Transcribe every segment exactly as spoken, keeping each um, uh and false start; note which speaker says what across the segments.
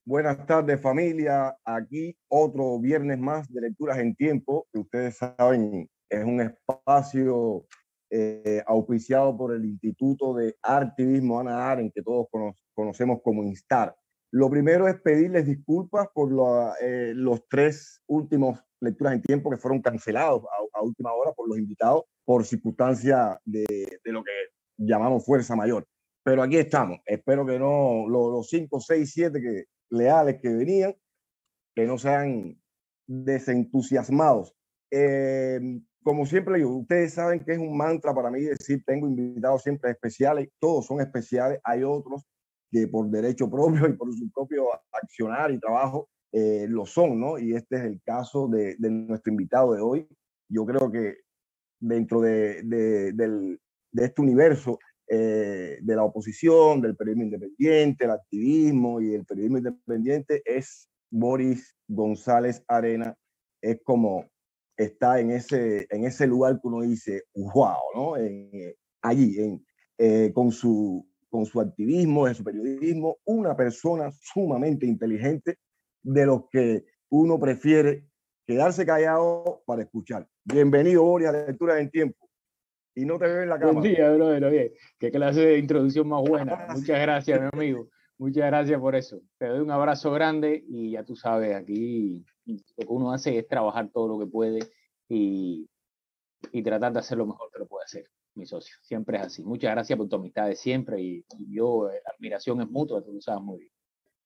Speaker 1: Buenas tardes, familia. Aquí otro viernes más de Lecturas en Tiempo, que ustedes saben es un espacio eh, auspiciado por el Instituto de Artivismo Hannah Arendt, que todos cono conocemos como INSTAR. Lo primero es pedirles disculpas por lo, eh, los tres últimos Lecturas en Tiempo que fueron cancelados a, a última hora por los invitados por circunstancia de, de lo que llamamos fuerza mayor. Pero aquí estamos. Espero que no los, los cinco, seis, siete que leales que venían, que no sean desentusiasmados. Eh, como siempre digo, ustedes saben que es un mantra para mí decir tengo invitados siempre especiales, todos son especiales, hay otros que por derecho propio y por su propio accionar y trabajo eh, lo son, ¿no? Y este es el caso de, de nuestro invitado de hoy. Yo creo que dentro de, de, del, de este universo eh, de la oposición, del periodismo independiente, el activismo y el periodismo independiente, es Boris González Arena. Es como está en ese, en ese lugar que uno dice, wow, ¿no? En, eh, allí, en, eh, con, su, con su activismo, en su periodismo, una persona sumamente inteligente, de los que uno prefiere quedarse callado para escuchar. Bienvenido, Boris, a Lecturas en Tiempo. Y no te veo en la
Speaker 2: Buen
Speaker 1: cámara.
Speaker 2: día, brother. Oye, qué clase de introducción más buena. Muchas gracias, mi amigo. Muchas gracias por eso. Te doy un abrazo grande y ya tú sabes, aquí lo que uno hace es trabajar todo lo que puede y, y tratar de hacer lo mejor que lo puede hacer, mi socio. Siempre es así. Muchas gracias por tu amistad de siempre y, y yo, eh, la admiración es mutua, tú lo sabes muy bien.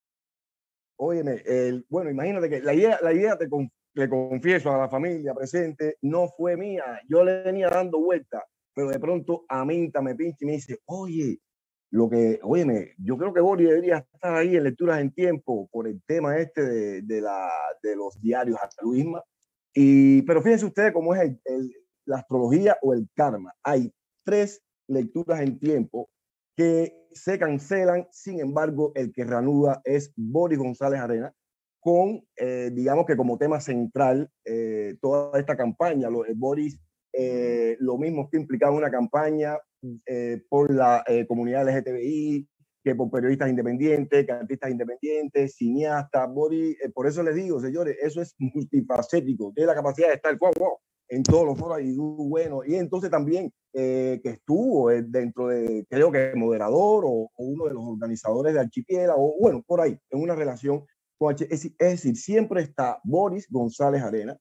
Speaker 1: Óyeme, el, bueno, imagínate que la idea, la idea te, le confieso a la familia presente, no fue mía. Yo le venía dando vuelta, pero de pronto Aminta me pincha y me dice, oye, lo que, óyeme, yo creo que Boris debería estar ahí en Lecturas en Tiempo por el tema este de, de, la, de los diarios Luisma. Y, pero fíjense ustedes cómo es el, el, la astrología o el karma. Hay tres lecturas en tiempo que se cancelan, sin embargo, el que reanuda es Boris González Arena, con, eh, digamos que como tema central, eh, toda esta campaña. Lo, Boris eh, lo mismo está implicado en una campaña eh, por la eh, comunidad L G T B I, que por periodistas independientes, que artistas independientes, cineastas. Boris, eh, por eso les digo, señores, eso es multifacético, tiene la capacidad de estar wow, wow, en todos los foros y bueno, y entonces también eh, que estuvo eh, dentro de, creo que moderador o, o, uno de los organizadores de Archipiélago, o bueno, por ahí, en una relación con H. Es, es decir, siempre está Boris González Arena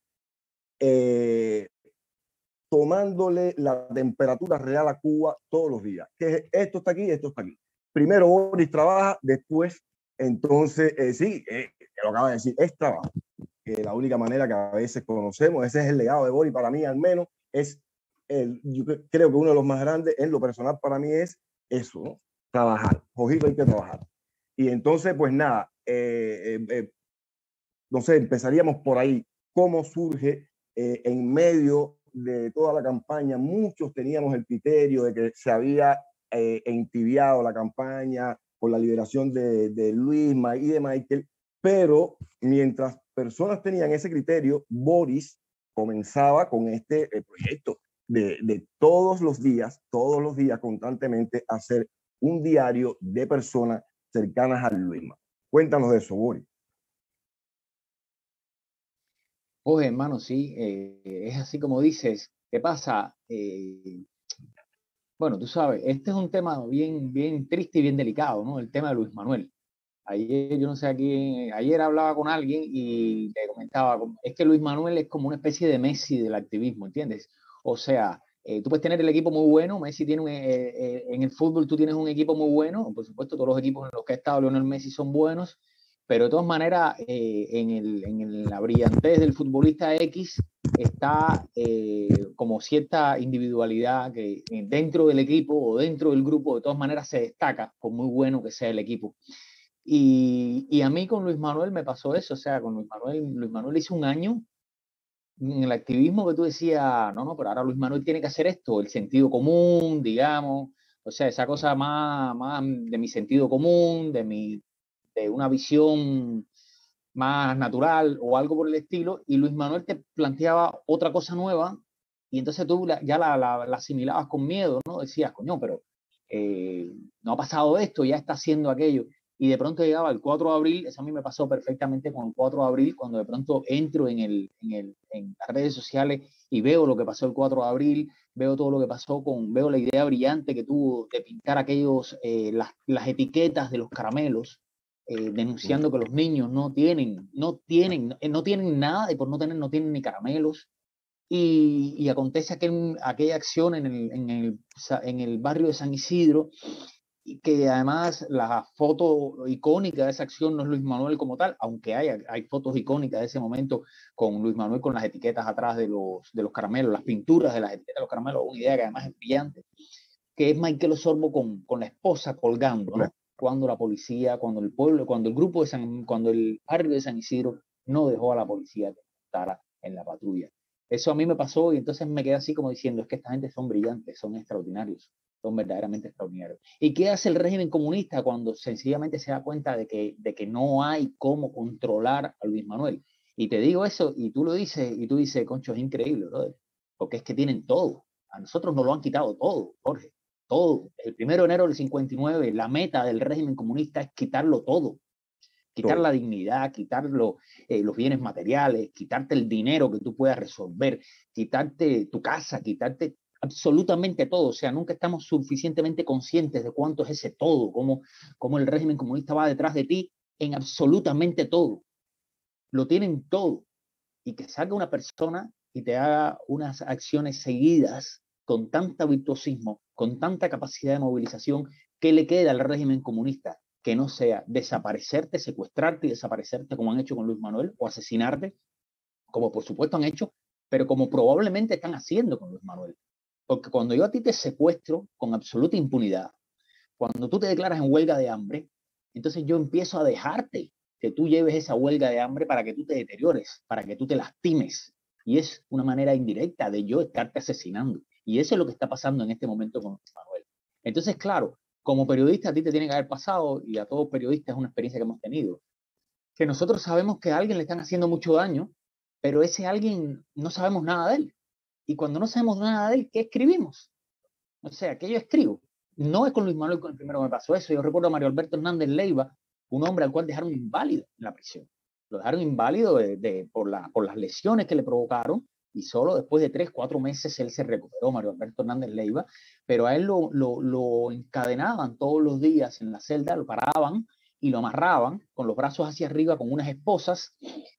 Speaker 1: eh, tomándole la temperatura real a Cuba todos los días. Que esto está aquí, esto está aquí. Primero Boris trabaja, después, entonces, eh, sí, eh, lo acaba de decir, es trabajo. Eh, la única manera que a veces conocemos, ese es el legado de Boris para mí al menos, es, el, yo creo que uno de los más grandes en lo personal para mí es eso, ¿no? Trabajar, Jojito, hay que trabajar. Y entonces, pues nada, eh, eh, eh, no sé, empezaríamos por ahí, cómo surge eh, en medio de toda la campaña. Muchos teníamos el criterio de que se había eh, entibiado la campaña por la liberación de, de Luisma y de Michael, pero mientras personas tenían ese criterio, Boris comenzaba con este eh, proyecto de, de todos los días, todos los días constantemente hacer un diario de personas cercanas a Luisma. Cuéntanos de eso, Boris.
Speaker 2: Oye, hermano, sí, eh, es así como dices. ¿Qué pasa? Eh, bueno, tú sabes, este es un tema bien, bien triste y bien delicado, ¿no? El tema de Luis Manuel. Ayer, yo no sé aquí, ayer hablaba con alguien y le comentaba, es que Luis Manuel es como una especie de Messi del activismo, ¿entiendes? O sea, eh, tú puedes tener el equipo muy bueno, Messi tiene un, eh, eh, en el fútbol tú tienes un equipo muy bueno, por supuesto todos los equipos en los que ha estado Lionel Messi son buenos, pero de todas maneras eh, en, el, en la brillantez del futbolista X está eh, como cierta individualidad que dentro del equipo o dentro del grupo de todas maneras se destaca, por muy bueno que sea el equipo. Y, y, a mí con Luis Manuel me pasó eso, o sea, con Luis Manuel, Luis Manuel hizo un año en el activismo que tú decías, no, no, pero ahora Luis Manuel tiene que hacer esto, el sentido común, digamos, o sea, esa cosa más, más de mi sentido común, de, mi, de una visión más natural o algo por el estilo, y Luis Manuel te planteaba otra cosa nueva, y entonces tú la, ya la, la, la, asimilabas con miedo, ¿no? Decías, coño, pero eh, no ha pasado esto, ya está haciendo aquello. y de pronto llegaba el cuatro de abril. Eso a mí me pasó perfectamente con el cuatro de abril, cuando de pronto entro en, el, en, el, en las redes sociales y veo lo que pasó el cuatro de abril, veo todo lo que pasó con, veo la idea brillante que tuvo de pintar aquellos, eh, las, las etiquetas de los caramelos, eh, denunciando que los niños no tienen, no tienen, no tienen nada, y por no tener, no tienen ni caramelos. Y, y acontece aquel, aquella acción en el, en, el, en el barrio de San Isidro, y que además la foto icónica de esa acción no es Luis Manuel como tal, aunque hay, hay fotos icónicas de ese momento con Luis Manuel con las etiquetas atrás de los, de los caramelos, las pinturas de las etiquetas de los caramelos, una idea que además es brillante, que es Michael Osorbo con, con la esposa colgando, ¿no? Cuando la policía, cuando el pueblo, cuando el grupo de San, cuando el barrio de San Isidro no dejó a la policía que estara en la patrulla. Eso a mí me pasó y entonces me quedé así como diciendo, es que esta gente son brillantes, son extraordinarios, son verdaderamente extraordinarios. ¿Y qué hace el régimen comunista cuando sencillamente se da cuenta de que, de que no hay cómo controlar a Luis Manuel? Y te digo eso y tú lo dices y tú dices, concho, es increíble, brother, porque es que tienen todo. A nosotros nos lo han quitado todo, Jorge, todo. El primero de enero del cincuenta y nueve, la meta del régimen comunista es quitarlo todo. Quitar todo. La dignidad, quitar lo, eh, los bienes materiales, quitarte el dinero que tú puedas resolver, quitarte tu casa, quitarte absolutamente todo. O sea, nunca estamos suficientemente conscientes de cuánto es ese todo, cómo, cómo el régimen comunista va detrás de ti en absolutamente todo. Lo tienen todo. Y que salga una persona y te haga unas acciones seguidas con tanta virtuosismo, con tanta capacidad de movilización, ¿qué le queda al régimen comunista? Que no sea desaparecerte, secuestrarte y desaparecerte como han hecho con Luis Manuel, o asesinarte, como por supuesto han hecho, pero como probablemente están haciendo con Luis Manuel. Porque cuando yo a ti te secuestro con absoluta impunidad, cuando tú te declaras en huelga de hambre, entonces yo empiezo a dejarte que tú lleves esa huelga de hambre para que tú te deteriores, para que tú te lastimes. Y es una manera indirecta de yo estarte asesinando. Y eso es lo que está pasando en este momento con Luis Manuel. Entonces, claro, como periodista a ti te tiene que haber pasado, y a todos periodistas es una experiencia que hemos tenido, que nosotros sabemos que a alguien le están haciendo mucho daño, pero ese alguien no sabemos nada de él. Y cuando no sabemos nada de él, ¿qué escribimos? O sea, ¿qué yo escribo? No es con Luis Manuel con el primero que me pasó eso. Yo recuerdo a Mario Alberto Hernández Leiva, un hombre al cual dejaron inválido en la prisión. Lo dejaron inválido de, de, por, la, por las lesiones que le provocaron, y solo después de tres, cuatro meses él se recuperó, Mario Alberto Hernández Leiva, pero a él lo, lo, lo encadenaban todos los días en la celda, lo paraban y lo amarraban con los brazos hacia arriba con unas esposas.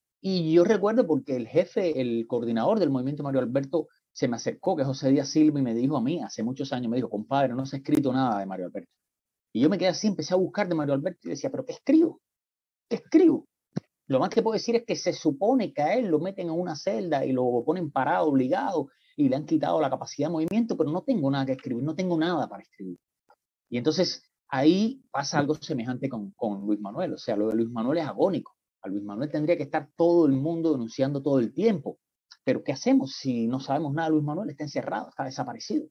Speaker 2: Y yo recuerdo porque el jefe, el coordinador del movimiento Mario Alberto, se me acercó, que es José Díaz Silva, y me dijo a mí, hace muchos años, me dijo, compadre, no se ha escrito nada de Mario Alberto. Y yo me quedé así, empecé a buscar de Mario Alberto y decía, ¿pero qué escribo? ¿Qué escribo? Lo más que puedo decir es que se supone que a él lo meten en una celda y lo ponen parado, obligado, y le han quitado la capacidad de movimiento, pero no tengo nada que escribir, no tengo nada para escribir. Y entonces ahí pasa algo semejante con, con Luis Manuel. O sea, lo de Luis Manuel es agónico. A Luis Manuel tendría que estar todo el mundo denunciando todo el tiempo. Pero ¿qué hacemos si no sabemos nada de Luis Manuel? Está encerrado, está desaparecido.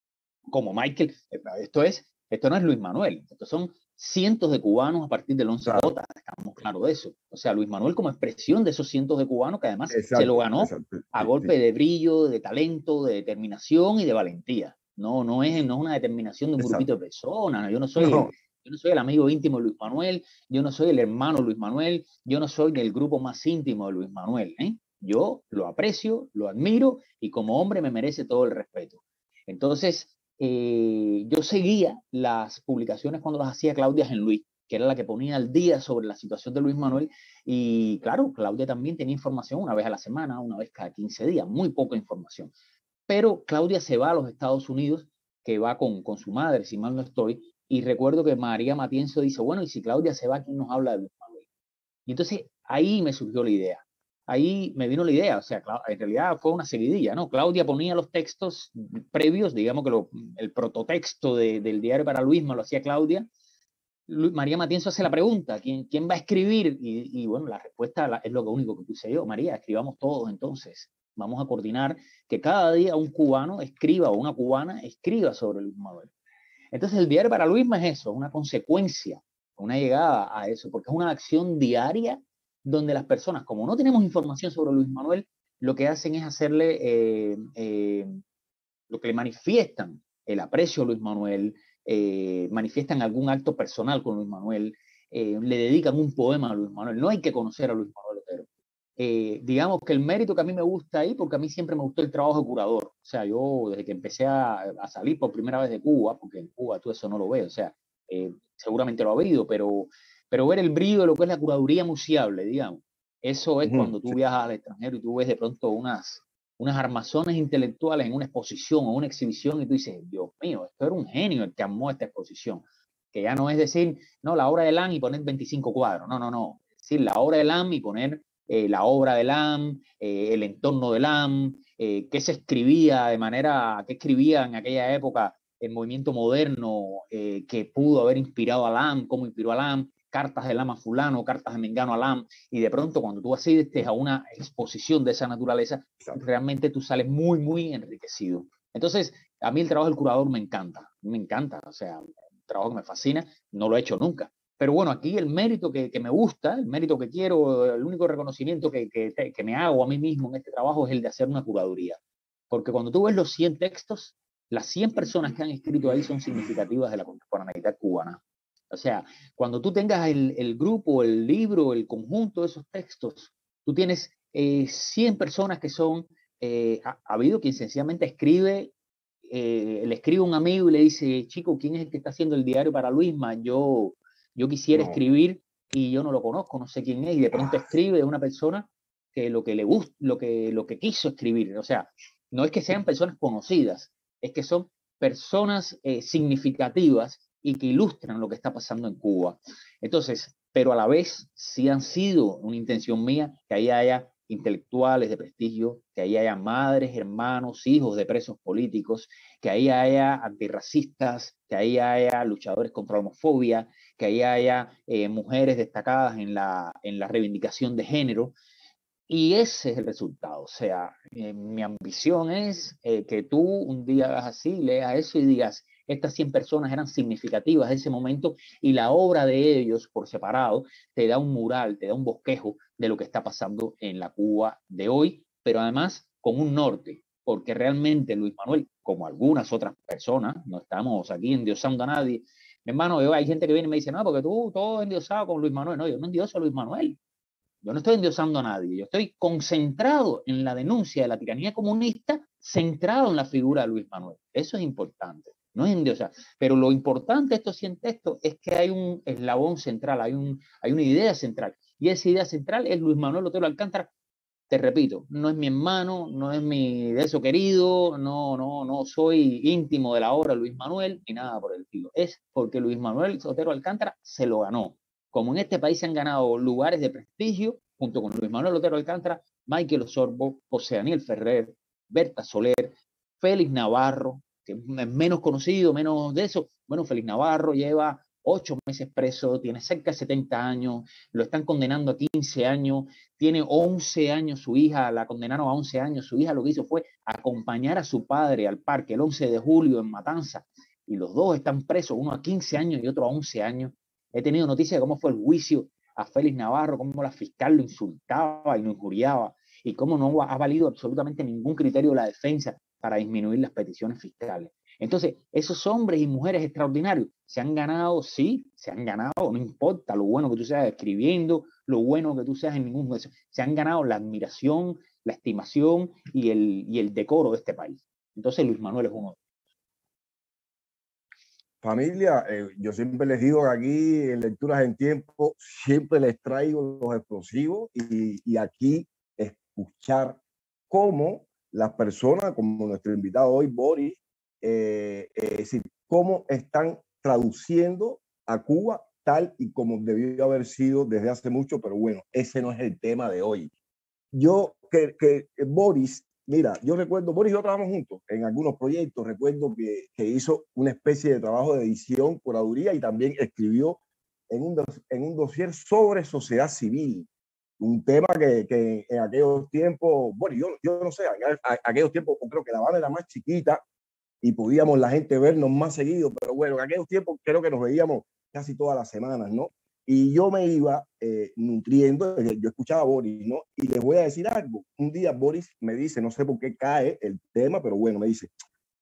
Speaker 2: Como Michael, esto, es, esto no es Luis Manuel, estos son cientos de cubanos a partir del once J, estamos claros de eso. O sea, Luis Manuel como expresión de esos cientos de cubanos que además exacto, se lo ganó exacto, a sí, golpe sí. de brillo, de talento, de determinación y de valentía. No, no es, no es una determinación de un exacto. grupito de personas. Yo no soy... No. Yo no soy el amigo íntimo de Luis Manuel, yo no soy el hermano de Luis Manuel, yo no soy del grupo más íntimo de Luis Manuel. ¿eh? Yo lo aprecio, lo admiro y como hombre me merece todo el respeto. Entonces, eh, yo seguía las publicaciones cuando las hacía Claudia Genluí, que era la que ponía al día sobre la situación de Luis Manuel. Y claro, Claudia también tenía información una vez a la semana, una vez cada quince días, muy poca información. Pero Claudia se va a los Estados Unidos, que va con, con su madre, si mal no estoy. Y recuerdo que María Matienzo dice, bueno, y si Claudia se va, ¿quién nos habla de Luis Manuel? Y entonces ahí me surgió la idea. Ahí me vino la idea, o sea, en realidad fue una seguidilla, ¿no? Claudia ponía los textos previos, digamos que lo, el prototexto de, del diario para Luisma lo hacía Claudia. María Matienzo hace la pregunta, ¿quién, quién va a escribir? Y, y bueno, la respuesta la, es lo único que puse yo. María, escribamos todos entonces. Vamos a coordinar que cada día un cubano escriba o una cubana escriba sobre Luis Manuel. Entonces el diario para Luisma es eso, una consecuencia, una llegada a eso, porque es una acción diaria donde las personas, como no tenemos información sobre Luis Manuel, lo que hacen es hacerle, eh, eh, lo que le manifiestan el aprecio a Luis Manuel, eh, manifiestan algún acto personal con Luis Manuel, eh, le dedican un poema a Luis Manuel. No hay que conocer a Luis Manuel Otero. Eh, digamos que el mérito que a mí me gusta ahí, porque a mí siempre me gustó el trabajo de curador. O sea, yo desde que empecé a, a salir por primera vez de Cuba, porque en Cuba tú eso no lo ves, o sea, eh, seguramente lo ha habido, pero, pero ver el brillo de lo que es la curaduría museable, digamos, eso es
Speaker 1: Ujú,
Speaker 2: cuando tú
Speaker 1: sí.
Speaker 2: viajas al extranjero y tú ves de pronto unas, unas armazones intelectuales en una exposición o una exhibición y tú dices, Dios mío, esto era un genio el que armó esta exposición. Que ya no es decir, no, la obra de Lam y poner veinticinco cuadros, no, no, no. Es decir, la obra de Lam y poner eh, la obra de Lam, eh, el entorno de Lam, eh, qué se escribía de manera, qué escribía en aquella época el movimiento moderno eh, que pudo haber inspirado a Lam, cómo inspiró a Lam, cartas de Lam a fulano, cartas de Mengano a Lam, y de pronto cuando tú asistes a una exposición de esa naturaleza,
Speaker 1: Exacto.
Speaker 2: realmente tú sales muy, muy enriquecido. Entonces, a mí el trabajo del curador me encanta, me encanta, o sea, un trabajo que me fascina, no lo he hecho nunca. Pero bueno, aquí el mérito que, que me gusta, el mérito que quiero, el único reconocimiento que, que, que me hago a mí mismo en este trabajo es el de hacer una curaduría. Porque cuando tú ves los cien textos, las cien personas que han escrito ahí son significativas de la contemporaneidad cubana. O sea, cuando tú tengas el, el grupo, el libro, el conjunto de esos textos, tú tienes eh, cien personas que son, eh, ha, ha habido quien sencillamente escribe, eh, le escribe a un amigo y le dice, chico, ¿quién es el que está haciendo el diario para Luisma? Yo, yo quisiera
Speaker 1: No.
Speaker 2: escribir y yo no lo conozco, no sé quién es, y de pronto
Speaker 1: Ah,
Speaker 2: escribe de una persona que lo que le gusta, lo que, lo que quiso escribir. O sea, no es que sean personas conocidas, es que son personas eh, significativas y que ilustran lo que está pasando en Cuba. Entonces, pero a la vez sí han sido una intención mía que ahí haya intelectuales de prestigio, que ahí haya madres, hermanos, hijos de presos políticos, que ahí haya antirracistas, que ahí haya luchadores contra la homofobia, que ahí haya eh, mujeres destacadas en la, en la reivindicación de género. Y ese es el resultado. O sea, eh, mi ambición es eh, que tú un día hagas así, leas eso y digas, estas cien personas eran significativas en ese momento y la obra de ellos por separado te da un mural, te da un bosquejo de lo que está pasando en la Cuba de hoy, pero además con un norte, porque realmente Luis Manuel, como algunas otras personas, no estamos aquí endiosando a nadie. Mi hermano, yo, hay gente que viene y me dice, no, porque tú todo endiosado con Luis Manuel. No, yo no endioso a Luis Manuel. Yo no estoy endiosando a nadie, yo estoy concentrado en la denuncia de la tiranía comunista, centrado en la figura de Luis Manuel. Eso es importante, no es endiosar. Pero lo importante de estos cien textos es que hay un eslabón central, hay, un, hay una idea central. Y esa idea central es Luis Manuel Otero Alcántara. Te repito, no es mi hermano, no es mi de eso querido, no, no, no soy íntimo de la obra de Luis Manuel, ni nada por el estilo. Es porque Luis Manuel Otero Alcántara se lo ganó. Como en este país se han ganado lugares de prestigio, junto con Luis Manuel Otero Alcántara, Michael Osorbo, José Daniel Ferrer, Berta Soler, Félix Navarro, que es menos conocido, menos de eso. Bueno, Félix Navarro lleva ocho meses preso, tiene cerca de setenta años, lo están condenando a quince años, tiene once años su hija, la condenaron a once años, su hija lo que hizo fue acompañar a su padre al parque el once de julio en Matanza, y los dos están presos, uno a quince años y otro a once años. He tenido noticias de cómo fue el juicio a Félix Navarro, cómo la fiscal lo insultaba y lo injuriaba, y cómo no ha valido absolutamente ningún criterio de la defensa para disminuir las peticiones fiscales. Entonces, esos hombres y mujeres extraordinarios se han ganado, sí, se han ganado, no importa lo bueno que tú seas escribiendo, lo bueno que tú seas en ningún juicio, se han ganado la admiración, la estimación y el, y el decoro de este país. Entonces, Luis Manuel es uno.
Speaker 1: familia, eh, yo siempre les digo que aquí en Lecturas en Tiempo, siempre les traigo los explosivos y, y aquí escuchar cómo las personas, como nuestro invitado hoy, Boris, eh, eh, es decir, cómo están traduciendo a Cuba tal y como debió haber sido desde hace mucho, pero bueno, ese no es el tema de hoy. Yo, que, que Boris, mira, yo recuerdo, Boris y yo trabajamos juntos en algunos proyectos, recuerdo que, que hizo una especie de trabajo de edición, curaduría y también escribió en un, en un dossier sobre sociedad civil, un tema que, que en aquellos tiempos, bueno, yo, yo no sé, en aquellos tiempos creo que La Habana era más chiquita y podíamos la gente vernos más seguido, pero bueno, en aquellos tiempos creo que nos veíamos casi todas las semanas, ¿no? Y yo me iba eh, nutriendo, yo escuchaba a Boris, ¿no? Y les voy a decir algo. Un día Boris me dice, no sé por qué cae el tema, pero bueno, me dice,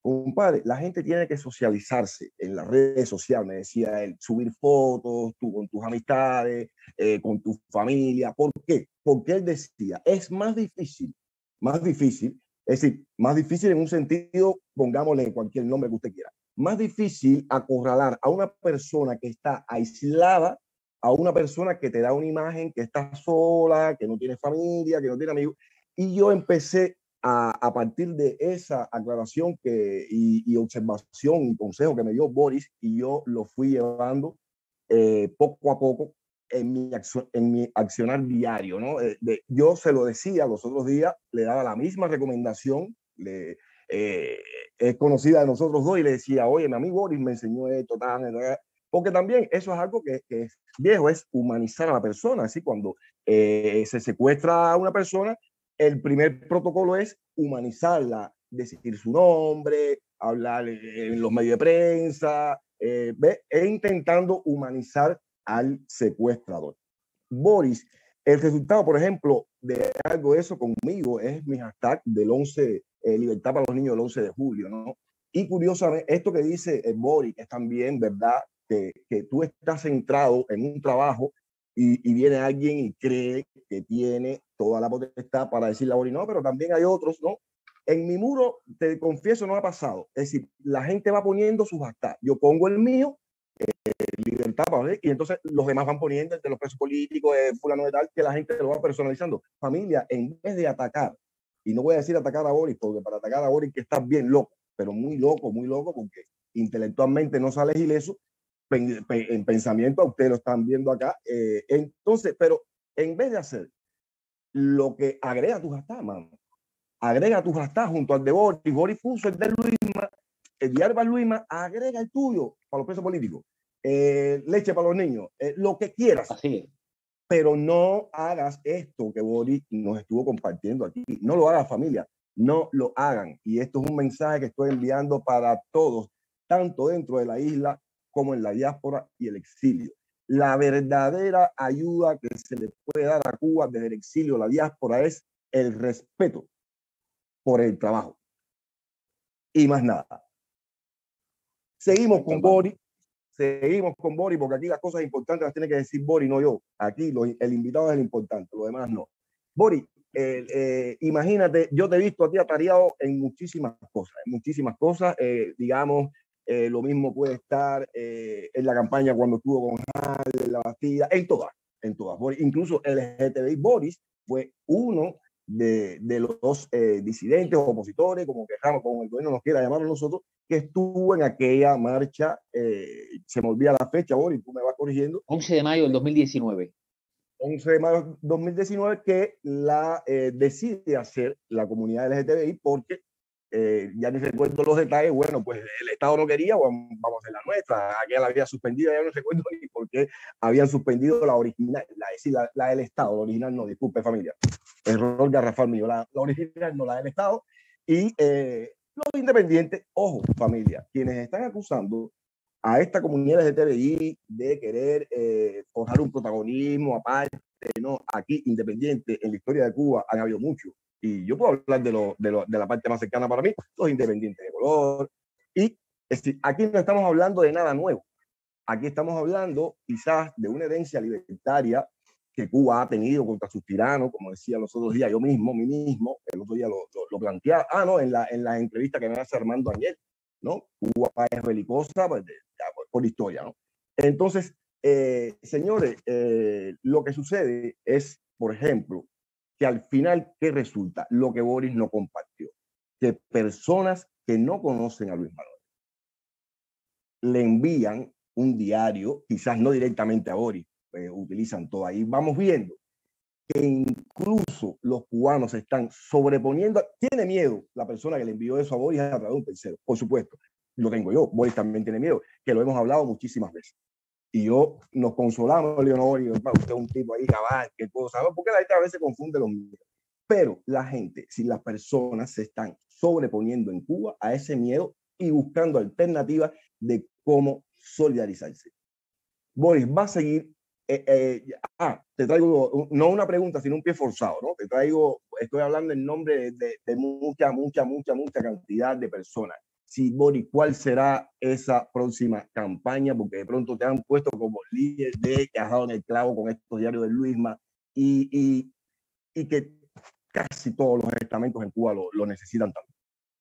Speaker 1: Compadre, la gente tiene que socializarse en las redes sociales, me decía él, subir fotos tú, con tus amistades, eh, con tu familia. ¿Por qué? Porque él decía, es más difícil, más difícil, es decir, más difícil en un sentido, pongámosle cualquier nombre que usted quiera, más difícil acorralar a una persona que está aislada, a una persona que te da una imagen que está sola, que no tiene familia, que no tiene amigos. Y yo empecé a, a partir de esa aclaración que, y, y observación y consejo que me dio Boris, y yo lo fui llevando eh, poco a poco en mi, acción, en mi accionar diario, ¿no? Eh, de, yo se lo decía los otros días, le daba la misma recomendación, le, eh, es conocida de nosotros dos, y le decía, oye, mi amigo Boris me enseñó esto, tal, tal, porque también eso es algo que, que es viejo, es humanizar a la persona, así cuando eh, se secuestra a una persona, el primer protocolo es humanizarla, decir su nombre, hablar en los medios de prensa, eh, ¿ve? E intentando humanizar al secuestrador. Boris, el resultado, por ejemplo, de algo de eso conmigo es mi hashtag del once, eh, Libertad para los Niños del once de julio, ¿no? Y curiosamente, esto que dice eh, Boris es también verdad, que, que tú estás centrado en un trabajo y, y viene alguien y cree que tiene toda la potestad para decirle a Boris, no, pero también hay otros, ¿no? En mi muro, te confieso, no ha pasado. Es decir, la gente va poniendo sus hashtags. Yo pongo el mío, libertad, ¿vale? Y entonces los demás van poniendo de los presos políticos, de fulano de tal, que la gente lo va personalizando. Familia, en vez de atacar, y no voy a decir atacar a Boris, porque para atacar a Boris que estás bien loco, pero muy loco, muy loco, porque intelectualmente no sales ileso, en pensamiento a ustedes lo están viendo acá. Eh, entonces, pero en vez de hacer lo que agrega tu hashtag, mano, agrega tu hashtag junto al de Boris, Boris puso el de Luisma, el de Alba Luisma, agrega el tuyo para los presos políticos. Eh, leche para los niños, eh, lo que quieras.
Speaker 2: Así es.
Speaker 1: Pero no hagas esto que Boris nos estuvo compartiendo aquí. No lo hagas, familia. No lo hagan. Y esto es un mensaje que estoy enviando para todos, tanto dentro de la isla como en la diáspora y el exilio. La verdadera ayuda que se le puede dar a Cuba desde el exilio, la diáspora, es el respeto por el trabajo. Y más nada. Seguimos con Boris. Seguimos con Boris, porque aquí las cosas importantes las tiene que decir Boris, no yo. Aquí lo, el invitado es el importante, lo demás no. Boris, eh, eh, imagínate, yo te he visto a ti atareado en muchísimas cosas, en muchísimas cosas, eh, digamos, eh, lo mismo puede estar eh, en la campaña cuando estuvo con Hal, en la Bastilla, en todas, en todas. Boris, incluso el L G T B I Boris fue uno de, de los eh, disidentes o opositores, como quejamos, como el gobierno nos quiera llamar a nosotros, que estuvo en aquella marcha, eh, se me olvida la fecha, Boris, tú me vas corrigiendo.
Speaker 2: once de mayo del dos mil diecinueve.
Speaker 1: once de mayo del dos mil diecinueve, que la eh, decide hacer la comunidad L G T B I porque eh, ya ni recuerdo los detalles, bueno, pues el Estado no quería, bueno, vamos a hacer la nuestra, aquella la había suspendido, ya no recuerdo ni por qué habían suspendido la original, la, es decir, la, la del Estado, la original no, disculpe familia, error garrafal mío, la, la original no, la del Estado, y eh, los independientes, ojo familia, quienes están acusando a esta comunidad L G T B I de querer eh, forjar un protagonismo aparte, ¿no? Aquí independiente en la historia de Cuba han habido muchos, y yo puedo hablar de, lo, de, lo, de la parte más cercana para mí, los independientes de color, y es decir, aquí no estamos hablando de nada nuevo, aquí estamos hablando quizás de una herencia libertaria que Cuba ha tenido contra sus tiranos, como decía los otros días yo mismo, mí mismo, el otro día lo, lo, lo planteaba, ah, no, en la, en la entrevista que me hace Armando Añel, ¿no? Cuba es belicosa pues, por, por historia, ¿no? Entonces, eh, señores, eh, lo que sucede es, por ejemplo, que al final, ¿qué resulta? Lo que Boris no compartió. Que personas que no conocen a Luis Manuel le envían un diario, quizás no directamente a Boris, eh, utilizan todo ahí. Vamos viendo que incluso los cubanos están sobreponiendo. Tiene miedo la persona que le envió eso a Boris a través de un tercero, por supuesto. Lo tengo yo. Boris también tiene miedo, que lo hemos hablado muchísimas veces. Y yo nos consolamos, Leonor, y usted es un tipo ahí, cabal, qué cosa, porque la gente a veces confunde los miedos. Pero la gente, si las personas se están sobreponiendo en Cuba a ese miedo y buscando alternativas de cómo solidarizarse. Boris va a seguir. Eh, eh, ah, te traigo no una pregunta, sino un pie forzado, ¿no? Te traigo, estoy hablando en nombre de, de, de mucha, mucha, mucha, mucha cantidad de personas. si, Boris, cuál será esa próxima campaña, porque de pronto te han puesto como líder de que has dado en el clavo con estos diarios de Luisma y, y, y que casi todos los estamentos en Cuba lo, lo necesitan también.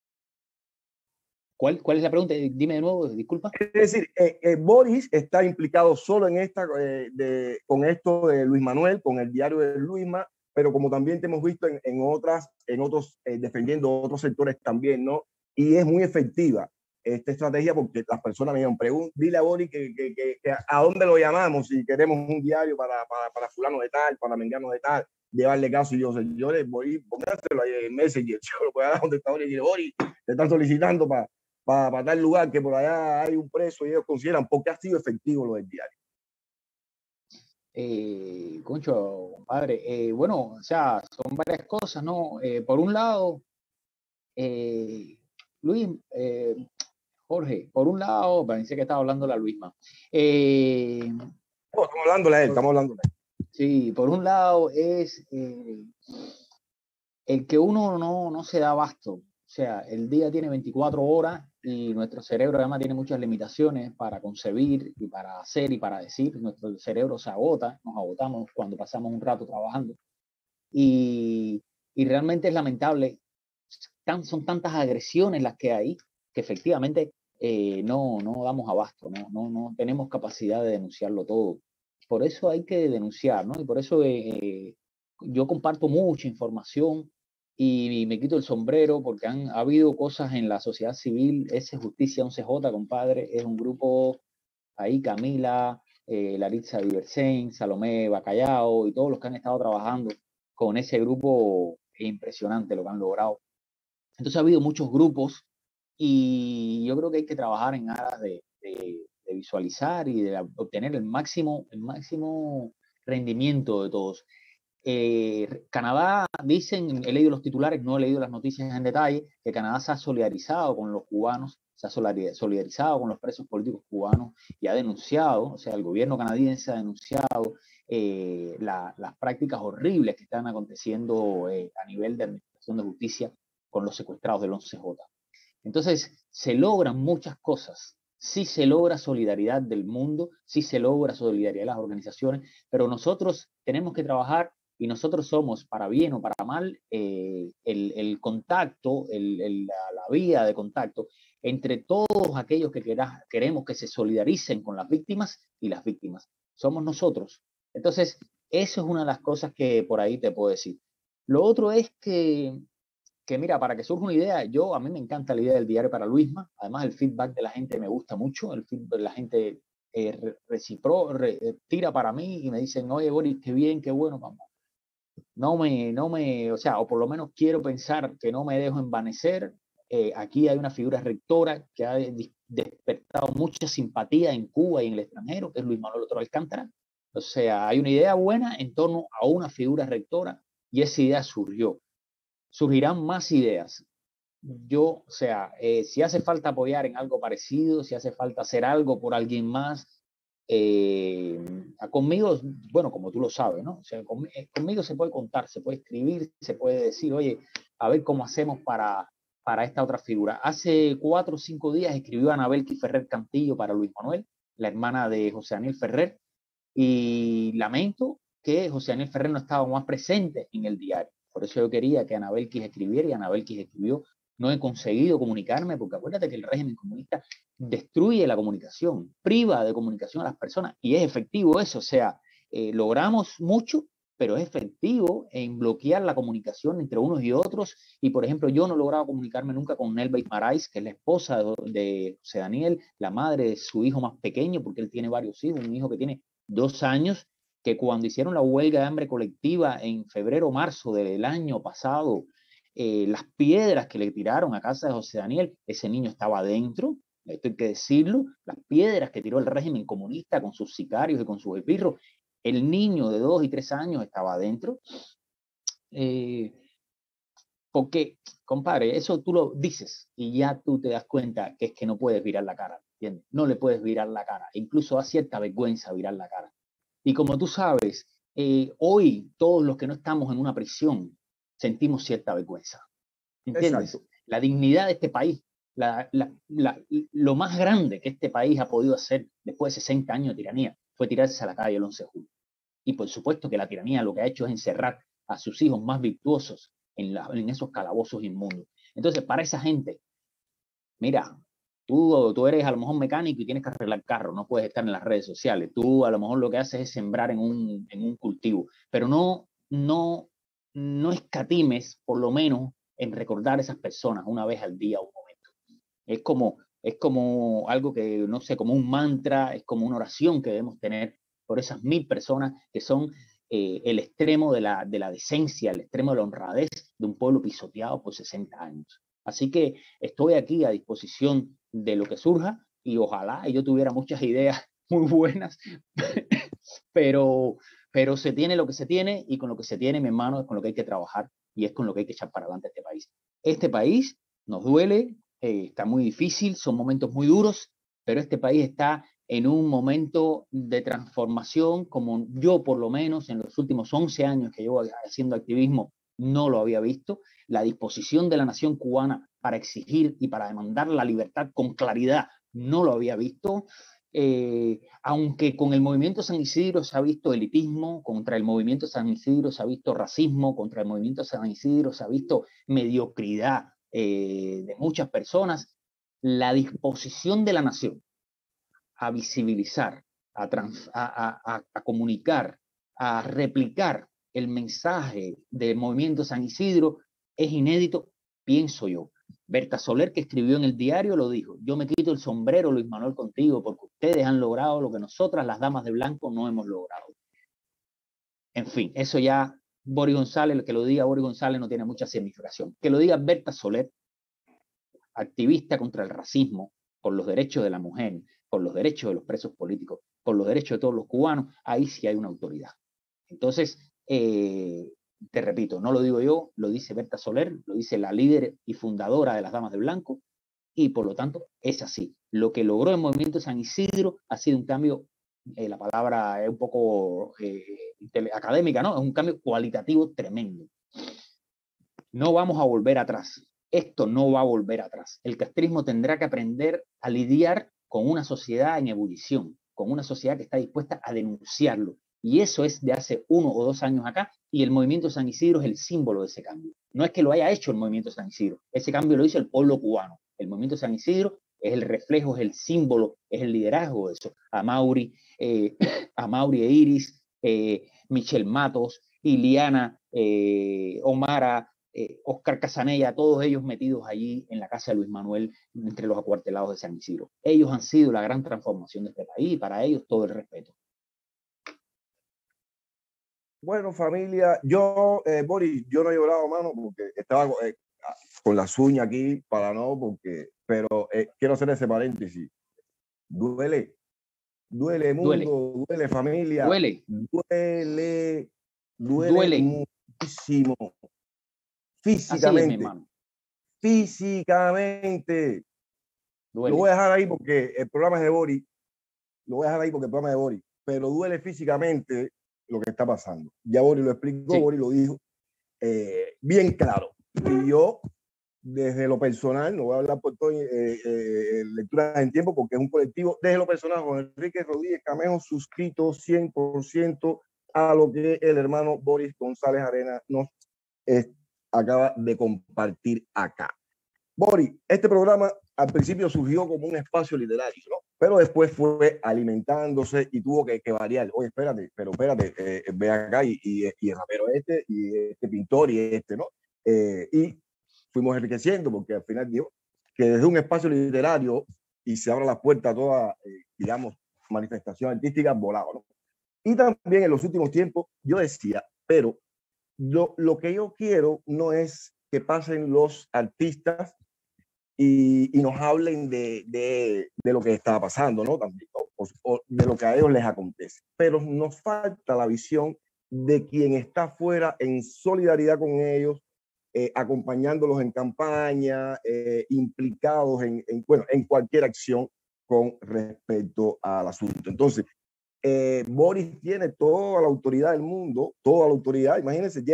Speaker 2: ¿Cuál, ¿Cuál es la pregunta? Dime de nuevo, disculpa.
Speaker 1: Es decir, eh, eh, Boris está implicado solo en esta, eh, de, con esto de Luis Manuel, con el diario de Luisma, pero como también te hemos visto en, en otras, en otros, eh, defendiendo otros sectores también, ¿no? Y es muy efectiva esta estrategia porque las personas me preguntan, dile a Boris que, que, que, que a dónde lo llamamos si queremos un diario para, para, para fulano de tal, para mengano de tal, llevarle caso. Y yo, señores, Boris, póngaselo ahí en Messenger, yo lo voy a dar a contestador y decir, Boris, te están solicitando para para, para tal lugar que por allá hay un preso y ellos consideran porque ha sido efectivo lo del diario.
Speaker 2: Eh, Concho, compadre, eh, bueno, o sea, son varias cosas, ¿no? Eh, por un lado, eh, Luis, eh, Jorge, por un lado, parece que estaba hablando la Luisma. Eh,
Speaker 1: oh, estamos hablando de él, estamos hablando de él.
Speaker 2: Sí, por un lado es eh, el que uno no, no se da abasto. O sea, el día tiene veinticuatro horas y nuestro cerebro además tiene muchas limitaciones para concebir y para hacer y para decir. Nuestro cerebro se agota, nos agotamos cuando pasamos un rato trabajando. Y, y realmente es lamentable. Tan, son tantas agresiones las que hay que efectivamente eh, no, no damos abasto, ¿no? No, no tenemos capacidad de denunciarlo todo. Por eso hay que denunciar, ¿no? Y por eso eh, yo comparto mucha información y, y me quito el sombrero porque han ha habido cosas en la sociedad civil. Ese Justicia once J, compadre, es un grupo ahí, Camila, eh, Laritza Diversen, Salomé Bacallao y todos los que han estado trabajando con ese grupo. Es impresionante lo que han logrado. Entonces ha habido muchos grupos y yo creo que hay que trabajar en aras de, de, de visualizar y de obtener el máximo, el máximo rendimiento de todos. Eh, Canadá, dicen, he leído los titulares, no he leído las noticias en detalle, que Canadá se ha solidarizado con los cubanos, se ha solidarizado con los presos políticos cubanos y ha denunciado, o sea, el gobierno canadiense ha denunciado eh, la, las prácticas horribles que están aconteciendo eh, a nivel de administración de justicia con los secuestrados del once J. Entonces, se logran muchas cosas. Sí se logra solidaridad del mundo, sí se logra solidaridad de las organizaciones, pero nosotros tenemos que trabajar y nosotros somos, para bien o para mal, eh, el, el contacto, el, el, la, la vía de contacto entre todos aquellos que quera, queremos que se solidaricen con las víctimas y las víctimas. Somos nosotros. Entonces, eso es una de las cosas que por ahí te puedo decir. Lo otro es que que mira, para que surja una idea, yo a mí me encanta la idea del diario para Luisma, además el feedback de la gente me gusta mucho, el feedback de la gente eh, recipro, re, tira para mí y me dicen, oye Boris, qué bien, qué bueno, vamos. No me, no me, o sea, o por lo menos quiero pensar que no me dejo envanecer. Eh, aquí hay una figura rectora que ha despertado mucha simpatía en Cuba y en el extranjero, que es Luis Manuel Otero Alcántara. O sea, hay una idea buena en torno a una figura rectora y esa idea surgió. Surgirán más ideas. Yo, o sea, eh, si hace falta apoyar en algo parecido, si hace falta hacer algo por alguien más, eh, conmigo, bueno, como tú lo sabes, ¿no? O sea, con, eh, conmigo se puede contar, se puede escribir, se puede decir, oye, a ver cómo hacemos para, para esta otra figura. Hace cuatro o cinco días escribió Anabelki Ferrer Cantillo para Luis Manuel, la hermana de José Daniel Ferrer, y lamento que José Daniel Ferrer no estaba más presente en el diario. Por eso yo quería que Anabelki escribiera y Anabelki escribió. No he conseguido comunicarme porque acuérdate que el régimen comunista destruye la comunicación, priva de comunicación a las personas y es efectivo eso. O sea, eh, logramos mucho, pero es efectivo en bloquear la comunicación entre unos y otros. Y por ejemplo, yo no he logrado comunicarme nunca con Nelva Marais, que es la esposa de, de José Daniel, la madre de su hijo más pequeño, porque él tiene varios hijos, un hijo que tiene dos años, que cuando hicieron la huelga de hambre colectiva en febrero o marzo del año pasado, eh, las piedras que le tiraron a casa de José Daniel, ese niño estaba adentro, esto hay que decirlo, las piedras que tiró el régimen comunista con sus sicarios y con sus esbirros, el niño de dos y tres años estaba adentro. Eh, porque, compadre, eso tú lo dices y ya tú te das cuenta que es que no puedes virar la cara, ¿entiendes? No le puedes virar la cara, incluso da cierta vergüenza virar la cara. Y como tú sabes, eh, hoy todos los que no estamos en una prisión sentimos cierta vergüenza. ¿Entiendes?
Speaker 1: Exacto.
Speaker 2: La dignidad de este país La, la, la, lo más grande que este país ha podido hacer después de sesenta años de tiranía fue tirarse a la calle el once de julio. Y por supuesto que la tiranía lo que ha hecho es encerrar a sus hijos más virtuosos en, la, en esos calabozos inmundos. Entonces, para esa gente, mira, tú, tú eres a lo mejor mecánico y tienes que arreglar carro, no puedes estar en las redes sociales. Tú a lo mejor lo que haces es sembrar en un, en un cultivo, pero no, no, no escatimes, por lo menos, en recordar a esas personas una vez al día, un momento. Es como, es como algo que, no sé, como un mantra, es como una oración que debemos tener por esas mil personas que son eh, el extremo de la, de la decencia, el extremo de la honradez de un pueblo pisoteado por sesenta años. Así que estoy aquí a disposición de lo que surja y ojalá yo tuviera muchas ideas muy buenas, pero, pero se tiene lo que se tiene y con lo que se tiene, mi hermano, es con lo que hay que trabajar y es con lo que hay que echar para adelante este país. Este país nos duele, eh, está muy difícil, son momentos muy duros, pero este país está en un momento de transformación como yo por lo menos en los últimos once años que llevo haciendo activismo no lo había visto. La disposición de la nación cubana para exigir y para demandar la libertad con claridad no lo había visto. Eh, aunque con el movimiento San Isidro se ha visto elitismo, contra el movimiento San Isidro se ha visto racismo, contra el movimiento San Isidro se ha visto mediocridad eh, de muchas personas, la disposición de la nación a visibilizar, a, trans, a, a, a comunicar, a replicar el mensaje del movimiento San Isidro es inédito, pienso yo. Berta Soler, que escribió en el diario, lo dijo: yo me quito el sombrero, Luis Manuel, contigo, porque ustedes han logrado lo que nosotras, las damas de blanco, no hemos logrado. En fin, eso ya Boris González, que lo diga Boris González no tiene mucha significación. Que lo diga Berta Soler, activista contra el racismo, por los derechos de la mujer, por los derechos de los presos políticos, por los derechos de todos los cubanos, ahí sí hay una autoridad. Entonces, eh, te repito, no lo digo yo, lo dice Berta Soler, lo dice la líder y fundadora de las Damas de Blanco, y por lo tanto es así. Lo que logró el movimiento San Isidro ha sido un cambio, eh, la palabra es un poco eh, académica, ¿no? Es un cambio cualitativo tremendo. No vamos a volver atrás. Esto no va a volver atrás. El castrismo tendrá que aprender a lidiar con una sociedad en ebullición, con una sociedad que está dispuesta a denunciarlo. Y eso es de hace uno o dos años acá, y el movimiento San Isidro es el símbolo de ese cambio. No es que lo haya hecho el movimiento San Isidro, ese cambio lo hizo el pueblo cubano. El movimiento San Isidro es el reflejo, es el símbolo, es el liderazgo de eso. A Mauri, eh, a Mauri e Iris, eh, Michelle Matos, Iliana, eh, Omara, Eh, Oscar Casanella, todos ellos metidos allí en la casa de Luis Manuel, entre los acuartelados de San Isidro. Ellos han sido la gran transformación de este país y para ellos todo el respeto.
Speaker 1: Bueno, familia, yo, eh, Boris, yo no he llorado, mano, porque estaba eh, con las uñas aquí para no, porque, pero eh, quiero hacer ese paréntesis. Duele, duele mundo, duele, duele familia,
Speaker 2: duele,
Speaker 1: duele, duele,
Speaker 2: duele.
Speaker 1: muchísimo. Físicamente, es, físicamente. Duele. Lo voy a dejar ahí porque el programa es de Boris, lo voy a dejar ahí porque el programa es de Boris, pero duele físicamente lo que está pasando. Ya Boris lo explicó, sí. Boris lo dijo eh, bien claro. Y yo, desde lo personal, no voy a hablar por todo eh, eh, lecturas en tiempo porque es un colectivo, desde lo personal, Juan Enrique Rodríguez Camejo, suscrito cien por ciento a lo que el hermano Boris González Arenas nos eh, acaba de compartir acá. Boris, este programa al principio surgió como un espacio literario, ¿no? Pero después fue alimentándose y tuvo que, que variar. Oye, espérate, pero espérate, eh, ve acá y, y, y el rapero este, y este pintor y este, ¿no? Eh, y fuimos enriqueciendo porque al final digo que desde un espacio literario y se abra la puerta a toda, eh, digamos, manifestación artística, volado, ¿no? Y también en los últimos tiempos yo decía, pero lo, lo que yo quiero no es que pasen los artistas y, y nos hablen de, de, de lo que está pasando, ¿no? También, o, o de lo que a ellos les acontece. Pero nos falta la visión de quien está afuera en solidaridad con ellos, eh, acompañándolos en campaña, eh, implicados en, en, bueno, en cualquier acción con respecto al asunto. Entonces, eh, Boris tiene toda la autoridad del mundo, toda la autoridad. Imagínense, lleva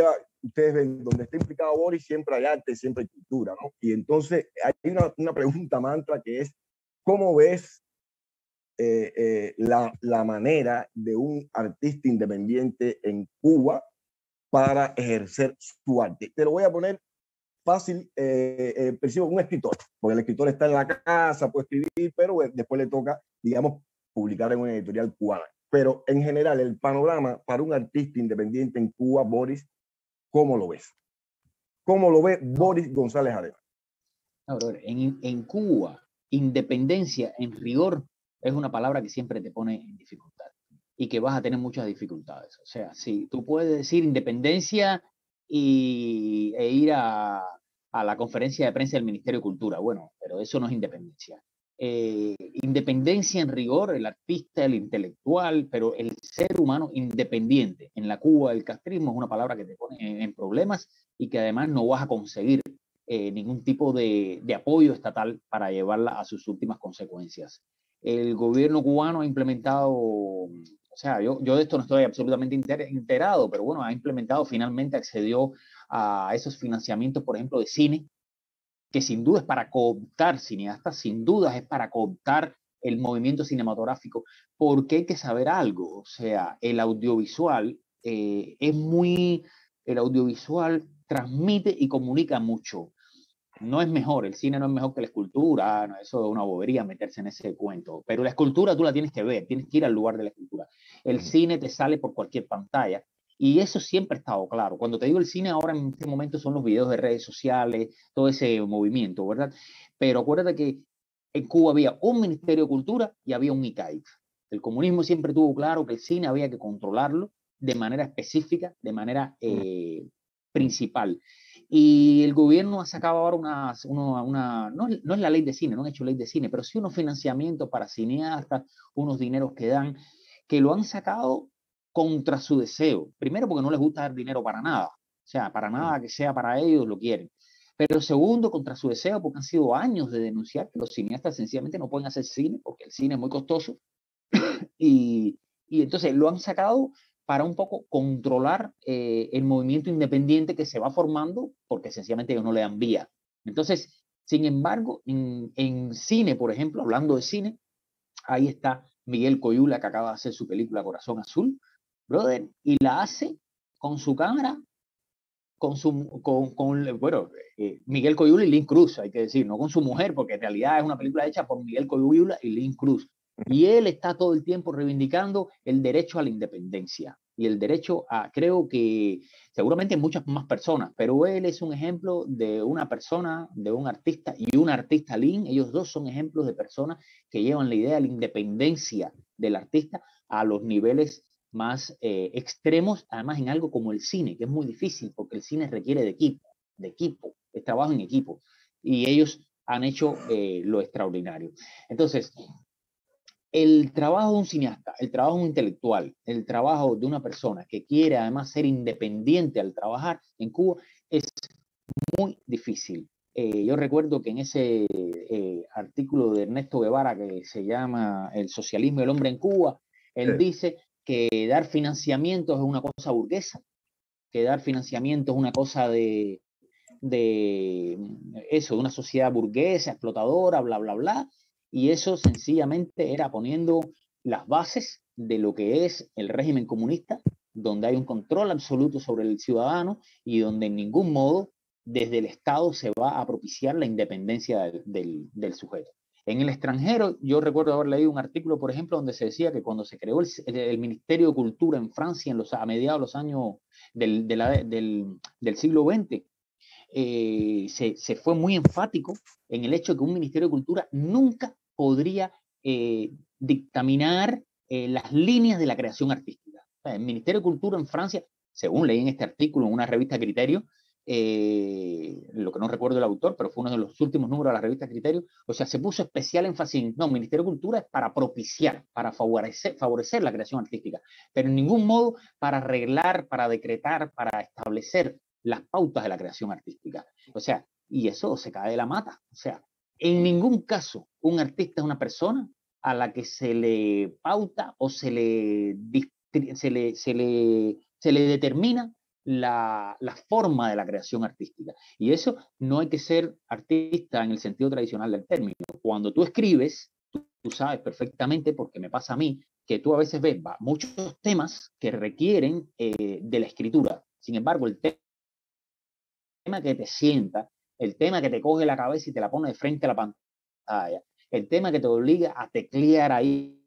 Speaker 1: ustedes ven, donde está implicado Boris, siempre hay arte, siempre hay cultura, ¿no? Y entonces hay una, una pregunta mantra que es, ¿cómo ves eh, eh, la, la manera de un artista independiente en Cuba para ejercer su arte? Te lo voy a poner fácil, eh, eh, percibo un escritor, porque el escritor está en la casa, puede escribir, pero eh, después le toca, digamos, publicar en una editorial cubana. Pero en general, el panorama para un artista independiente en Cuba, Boris, ¿cómo lo ves? ¿Cómo lo ve Boris González Arenas?
Speaker 2: No, brother, en, en Cuba, independencia en rigor es una palabra que siempre te pone en dificultad y que vas a tener muchas dificultades. O sea, si tú puedes decir independencia y, e ir a, a la conferencia de prensa del Ministerio de Cultura, bueno, pero eso no es independencia. Eh, independencia en rigor, el artista, el intelectual, pero el ser humano independiente en la Cuba del castrismo es una palabra que te pone en, en problemas y que además no vas a conseguir eh, ningún tipo de, de apoyo estatal para llevarla a sus últimas consecuencias. El gobierno cubano ha implementado, o sea, yo, yo de esto no estoy absolutamente enterado, pero bueno, ha implementado, finalmente accedió a esos financiamientos, por ejemplo, de cine, que sin duda es para cooptar cineastas, sin duda es para cooptar el movimiento cinematográfico, porque hay que saber algo, o sea, el audiovisual eh, es muy, el audiovisual transmite y comunica mucho. No es mejor, el cine no es mejor que la escultura, no, eso es una bobería meterse en ese cuento, pero la escultura tú la tienes que ver, tienes que ir al lugar de la escultura. El cine te sale por cualquier pantalla y eso siempre ha estado claro. Cuando te digo el cine ahora en este momento son los videos de redes sociales, todo ese movimiento, ¿verdad? Pero acuérdate que en Cuba había un Ministerio de Cultura y había un I C A I C. El comunismo siempre tuvo claro que el cine había que controlarlo de manera específica, de manera eh, principal. Y el gobierno ha sacado ahora una, una, una no, no es la ley de cine, no han hecho ley de cine, pero sí unos financiamientos para cineastas, unos dineros que dan, que lo han sacado contra su deseo. Primero porque no les gusta dar dinero para nada, o sea, para nada que sea para ellos lo quieren. Pero segundo, contra su deseo, porque han sido años de denunciar que los cineastas sencillamente no pueden hacer cine, porque el cine es muy costoso. y, y entonces lo han sacado para un poco controlar eh, el movimiento independiente que se va formando, porque sencillamente ellos no le dan vía. Entonces, sin embargo, en, en cine, por ejemplo, hablando de cine, ahí está Miguel Coyula, que acaba de hacer su película Corazón Azul, brother, y la hace con su cámara, con su, con, con bueno, eh, Miguel Coyula y Lynn Cruz, hay que decir, no con su mujer, porque en realidad es una película hecha por Miguel Coyula y Lynn Cruz. Y él está todo el tiempo reivindicando el derecho a la independencia y el derecho a, creo que seguramente muchas más personas, pero él es un ejemplo de una persona, de un artista y un artista Lin. Ellos dos son ejemplos de personas que llevan la idea de la independencia del artista a los niveles más eh, extremos, además en algo como el cine, que es muy difícil porque el cine requiere de equipo, de equipo, de trabajo en equipo. Y ellos han hecho eh, lo extraordinario. Entonces, el trabajo de un cineasta, el trabajo de un intelectual, el trabajo de una persona que quiere además ser independiente al trabajar en Cuba es muy difícil. Eh, yo recuerdo que en ese eh, artículo de Ernesto Guevara que se llama El socialismo y el hombre en Cuba, él sí. dice que dar financiamiento es una cosa burguesa, que dar financiamiento es una cosa de, de eso, de una sociedad burguesa, explotadora, bla, bla, bla, y eso sencillamente era poniendo las bases de lo que es el régimen comunista, donde hay un control absoluto sobre el ciudadano y donde en ningún modo desde el Estado se va a propiciar la independencia del, del, del sujeto. En el extranjero, yo recuerdo haber leído un artículo, por ejemplo, donde se decía que cuando se creó el, el Ministerio de Cultura en Francia en los, a mediados de los años del, de la, del, del siglo veinte, eh, se, se fue muy enfático en el hecho de que un Ministerio de Cultura nunca podría eh, dictaminar eh, las líneas de la creación artística. O sea, el Ministerio de Cultura en Francia, según leí en este artículo en una revista Criterio, eh, lo que no recuerdo el autor, pero fue uno de los últimos números de la revista Criterio, o sea, se puso especial énfasis, no, el Ministerio de Cultura es para propiciar, para favorecer, favorecer la creación artística, pero en ningún modo para arreglar, para decretar, para establecer las pautas de la creación artística. O sea, y eso se cae de la mata. O sea, en ningún caso un artista es una persona a la que se le pauta o se le, se le, se le, se le determina la, la forma de la creación artística. Y eso no hay que ser artista en el sentido tradicional del término. Cuando tú escribes, tú, tú sabes perfectamente, porque me pasa a mí, que tú a veces ves va, muchos temas que requieren eh, de la escritura. Sin embargo, el te tema que te sienta, el tema que te coge la cabeza y te la pone de frente a la pantalla, el tema que te obliga a teclear ahí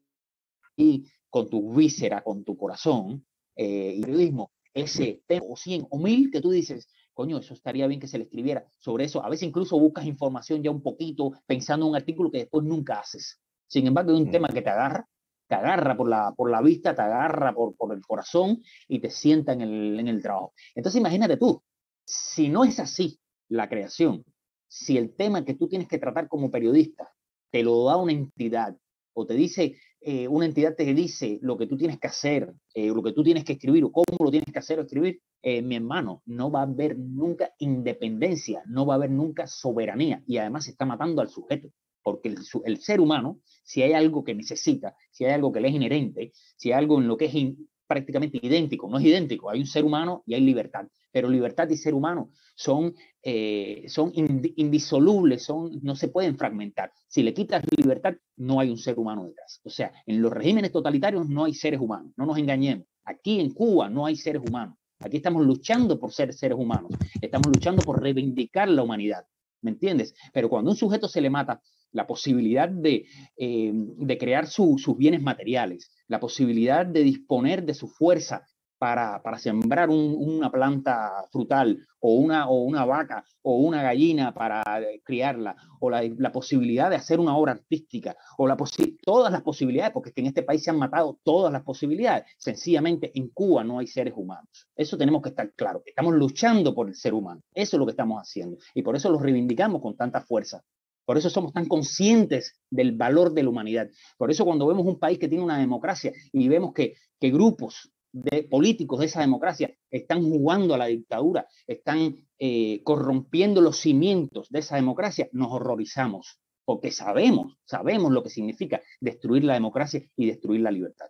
Speaker 2: con tu víscera, con tu corazón, eh, y periodismo, ese tema o cien o mil que tú dices, coño, eso estaría bien que se le escribiera sobre eso. A veces incluso buscas información ya un poquito pensando en un artículo que después nunca haces. Sin embargo, es un mm. tema que te agarra, te agarra por la, por la vista, te agarra por, por el corazón y te sienta en el, en el trabajo. Entonces imagínate tú, si no es así la creación, si el tema que tú tienes que tratar como periodista te lo da una entidad o te dice, eh, una entidad te dice lo que tú tienes que hacer, eh, lo que tú tienes que escribir o cómo lo tienes que hacer o escribir, eh, mi hermano, no va a haber nunca independencia, no va a haber nunca soberanía y además se está matando al sujeto, porque el, el ser humano, si hay algo que necesita, si hay algo que le es inherente, si hay algo en lo que es in, prácticamente idéntico, no es idéntico, hay un ser humano y hay libertad, pero libertad y ser humano son, eh, son indisolubles, son, no se pueden fragmentar. Si le quitas libertad, no hay un ser humano detrás. O sea, en los regímenes totalitarios no hay seres humanos, no nos engañemos. Aquí en Cuba no hay seres humanos. Aquí estamos luchando por ser seres humanos, estamos luchando por reivindicar la humanidad, ¿me entiendes? Pero cuando a un sujeto se le mata la posibilidad de, eh, de crear su, sus bienes materiales, la posibilidad de disponer de su fuerza para, para sembrar un, una planta frutal o una, o una vaca o una gallina para criarla, o la, la posibilidad de hacer una obra artística, o la todas las posibilidades, porque en este país se han matado todas las posibilidades. Sencillamente en Cuba no hay seres humanos. Eso tenemos que estar claro. Estamos luchando por el ser humano. Eso es lo que estamos haciendo. Y por eso lo reivindicamos con tanta fuerza. Por eso somos tan conscientes del valor de la humanidad. Por eso cuando vemos un país que tiene una democracia y vemos que, que grupos de políticos de esa democracia están jugando a la dictadura, están eh, corrompiendo los cimientos de esa democracia, nos horrorizamos, porque sabemos, sabemos lo que significa destruir la democracia y destruir la libertad.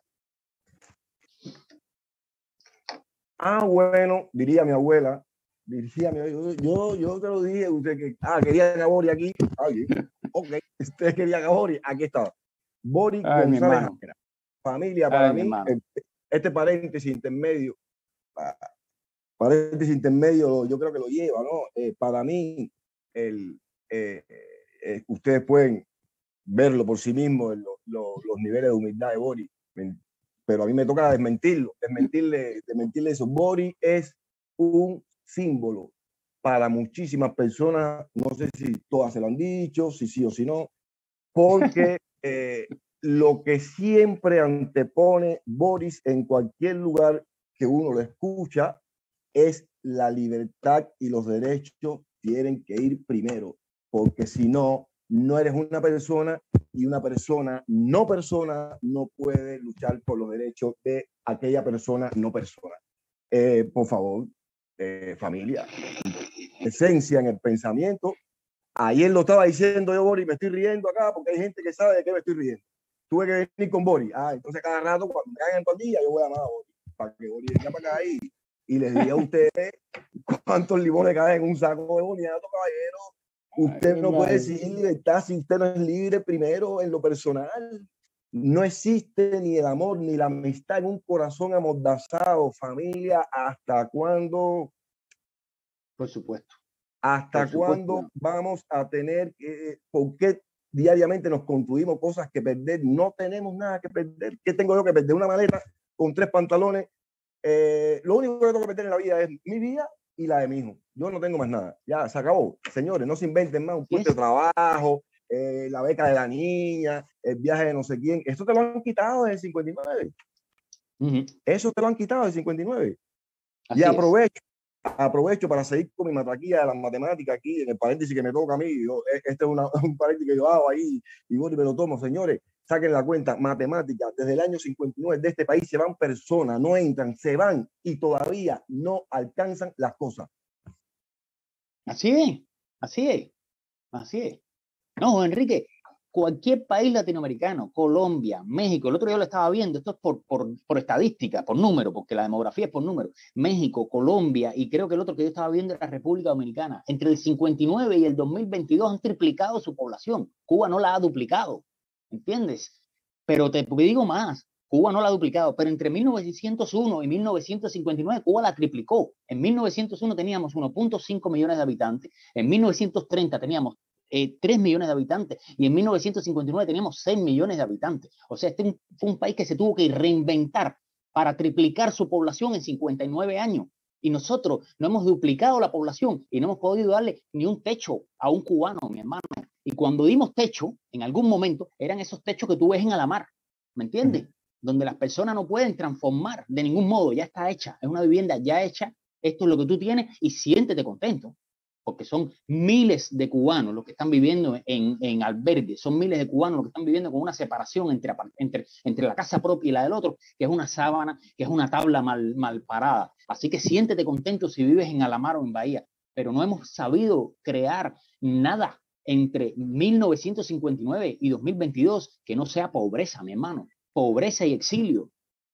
Speaker 1: Ah, bueno, diría mi abuela, diría mi abuela, yo, yo te lo dije, usted que, ah, quería a Bori aquí, ay, ok, usted quería a Bori, aquí estaba. Bori González Jara, familia para Ay, mí, este paréntesis intermedio, paréntesis intermedio, yo creo que lo lleva, ¿no? Eh, para mí, el, eh, eh, ustedes pueden verlo por sí mismos, lo, lo, los niveles de humildad de Bori, pero a mí me toca desmentirlo, desmentirle, desmentirle eso. Bori es un símbolo para muchísimas personas, no sé si todas se lo han dicho, si sí o si no, porque eh, lo que siempre antepone Boris en cualquier lugar que uno lo escucha es la libertad y los derechos tienen que ir primero, porque si no, no eres una persona y una persona no persona no puede luchar por los derechos de aquella persona no persona. Eh, por favor, eh, familia, esencia en el pensamiento. Ayer lo estaba diciendo yo, Boris, me estoy riendo acá porque hay gente que sabe de qué me estoy riendo. Tuve que venir con Boris. Ah, entonces cada rato cuando me caigan tortillas yo voy a llamar a Boris para que Boris venga para acá y, y les diga a ustedes cuántos limones caen en un saco de boniato, caballero. Usted Ay, no puede decir libertad si usted no es libre primero en lo personal. No existe ni el amor ni la amistad en un corazón amordazado, familia. ¿Hasta cuándo?
Speaker 2: Por supuesto.
Speaker 1: ¿Hasta Por cuándo supuesto. vamos a tener que, por qué diariamente nos construimos cosas que perder? No tenemos nada que perder. ¿Qué tengo yo que perder? Una maleta con tres pantalones. Eh, lo único que tengo que perder en la vida es mi vida y la de mi hijo. Yo no tengo más nada. Ya, se acabó. Señores, no se inventen más un puesto de trabajo, eh, la beca de la niña, el viaje de no sé quién. Eso te lo han quitado desde el cincuenta y nueve. Uh-huh. Eso te lo han quitado desde el cincuenta y nueve. Así y aprovecho. Es. Aprovecho para seguir con mi mataquilla de las matemáticas aquí, en el paréntesis que me toca a mí. Yo, este es una, un paréntesis que yo hago ahí y bueno, me lo tomo. Señores, saquen la cuenta, matemáticas, desde el año cincuenta y nueve de este país se van personas, no entran, se van y todavía no alcanzan las cosas.
Speaker 2: Así es, así es, así es. No, Enrique, cualquier país latinoamericano, Colombia, México, el otro día lo estaba viendo, esto es por, por, por estadística, por número, porque la demografía es por número, México, Colombia, y creo que el otro que yo estaba viendo era República Dominicana, entre el cincuenta y nueve y el dos mil veintidós han triplicado su población. Cuba no la ha duplicado, ¿entiendes? Pero te digo más, Cuba no la ha duplicado, pero entre mil novecientos uno y mil novecientos cincuenta y nueve Cuba la triplicó. En mil novecientos uno teníamos uno punto cinco millones de habitantes, en mil novecientos treinta teníamos Eh, tres millones de habitantes y en mil novecientos cincuenta y nueve teníamos seis millones de habitantes. O sea, este fue un país que se tuvo que reinventar para triplicar su población en cincuenta y nueve años. Y nosotros no hemos duplicado la población y no hemos podido darle ni un techo a un cubano, mi hermano. Y cuando dimos techo, en algún momento, eran esos techos que tú ves en Alamar, ¿me entiendes? Uh-huh. Donde las personas no pueden transformar de ningún modo, ya está hecha, es una vivienda ya hecha, esto es lo que tú tienes y siéntete contento. Porque son miles de cubanos los que están viviendo en, en albergues, son miles de cubanos los que están viviendo con una separación entre, entre, entre la casa propia y la del otro, que es una sábana, que es una tabla mal, mal parada. Así que siéntete contento si vives en Alamar o en Bahía, pero no hemos sabido crear nada entre mil novecientos cincuenta y nueve y dos mil veintidós que no sea pobreza, mi hermano, pobreza y exilio.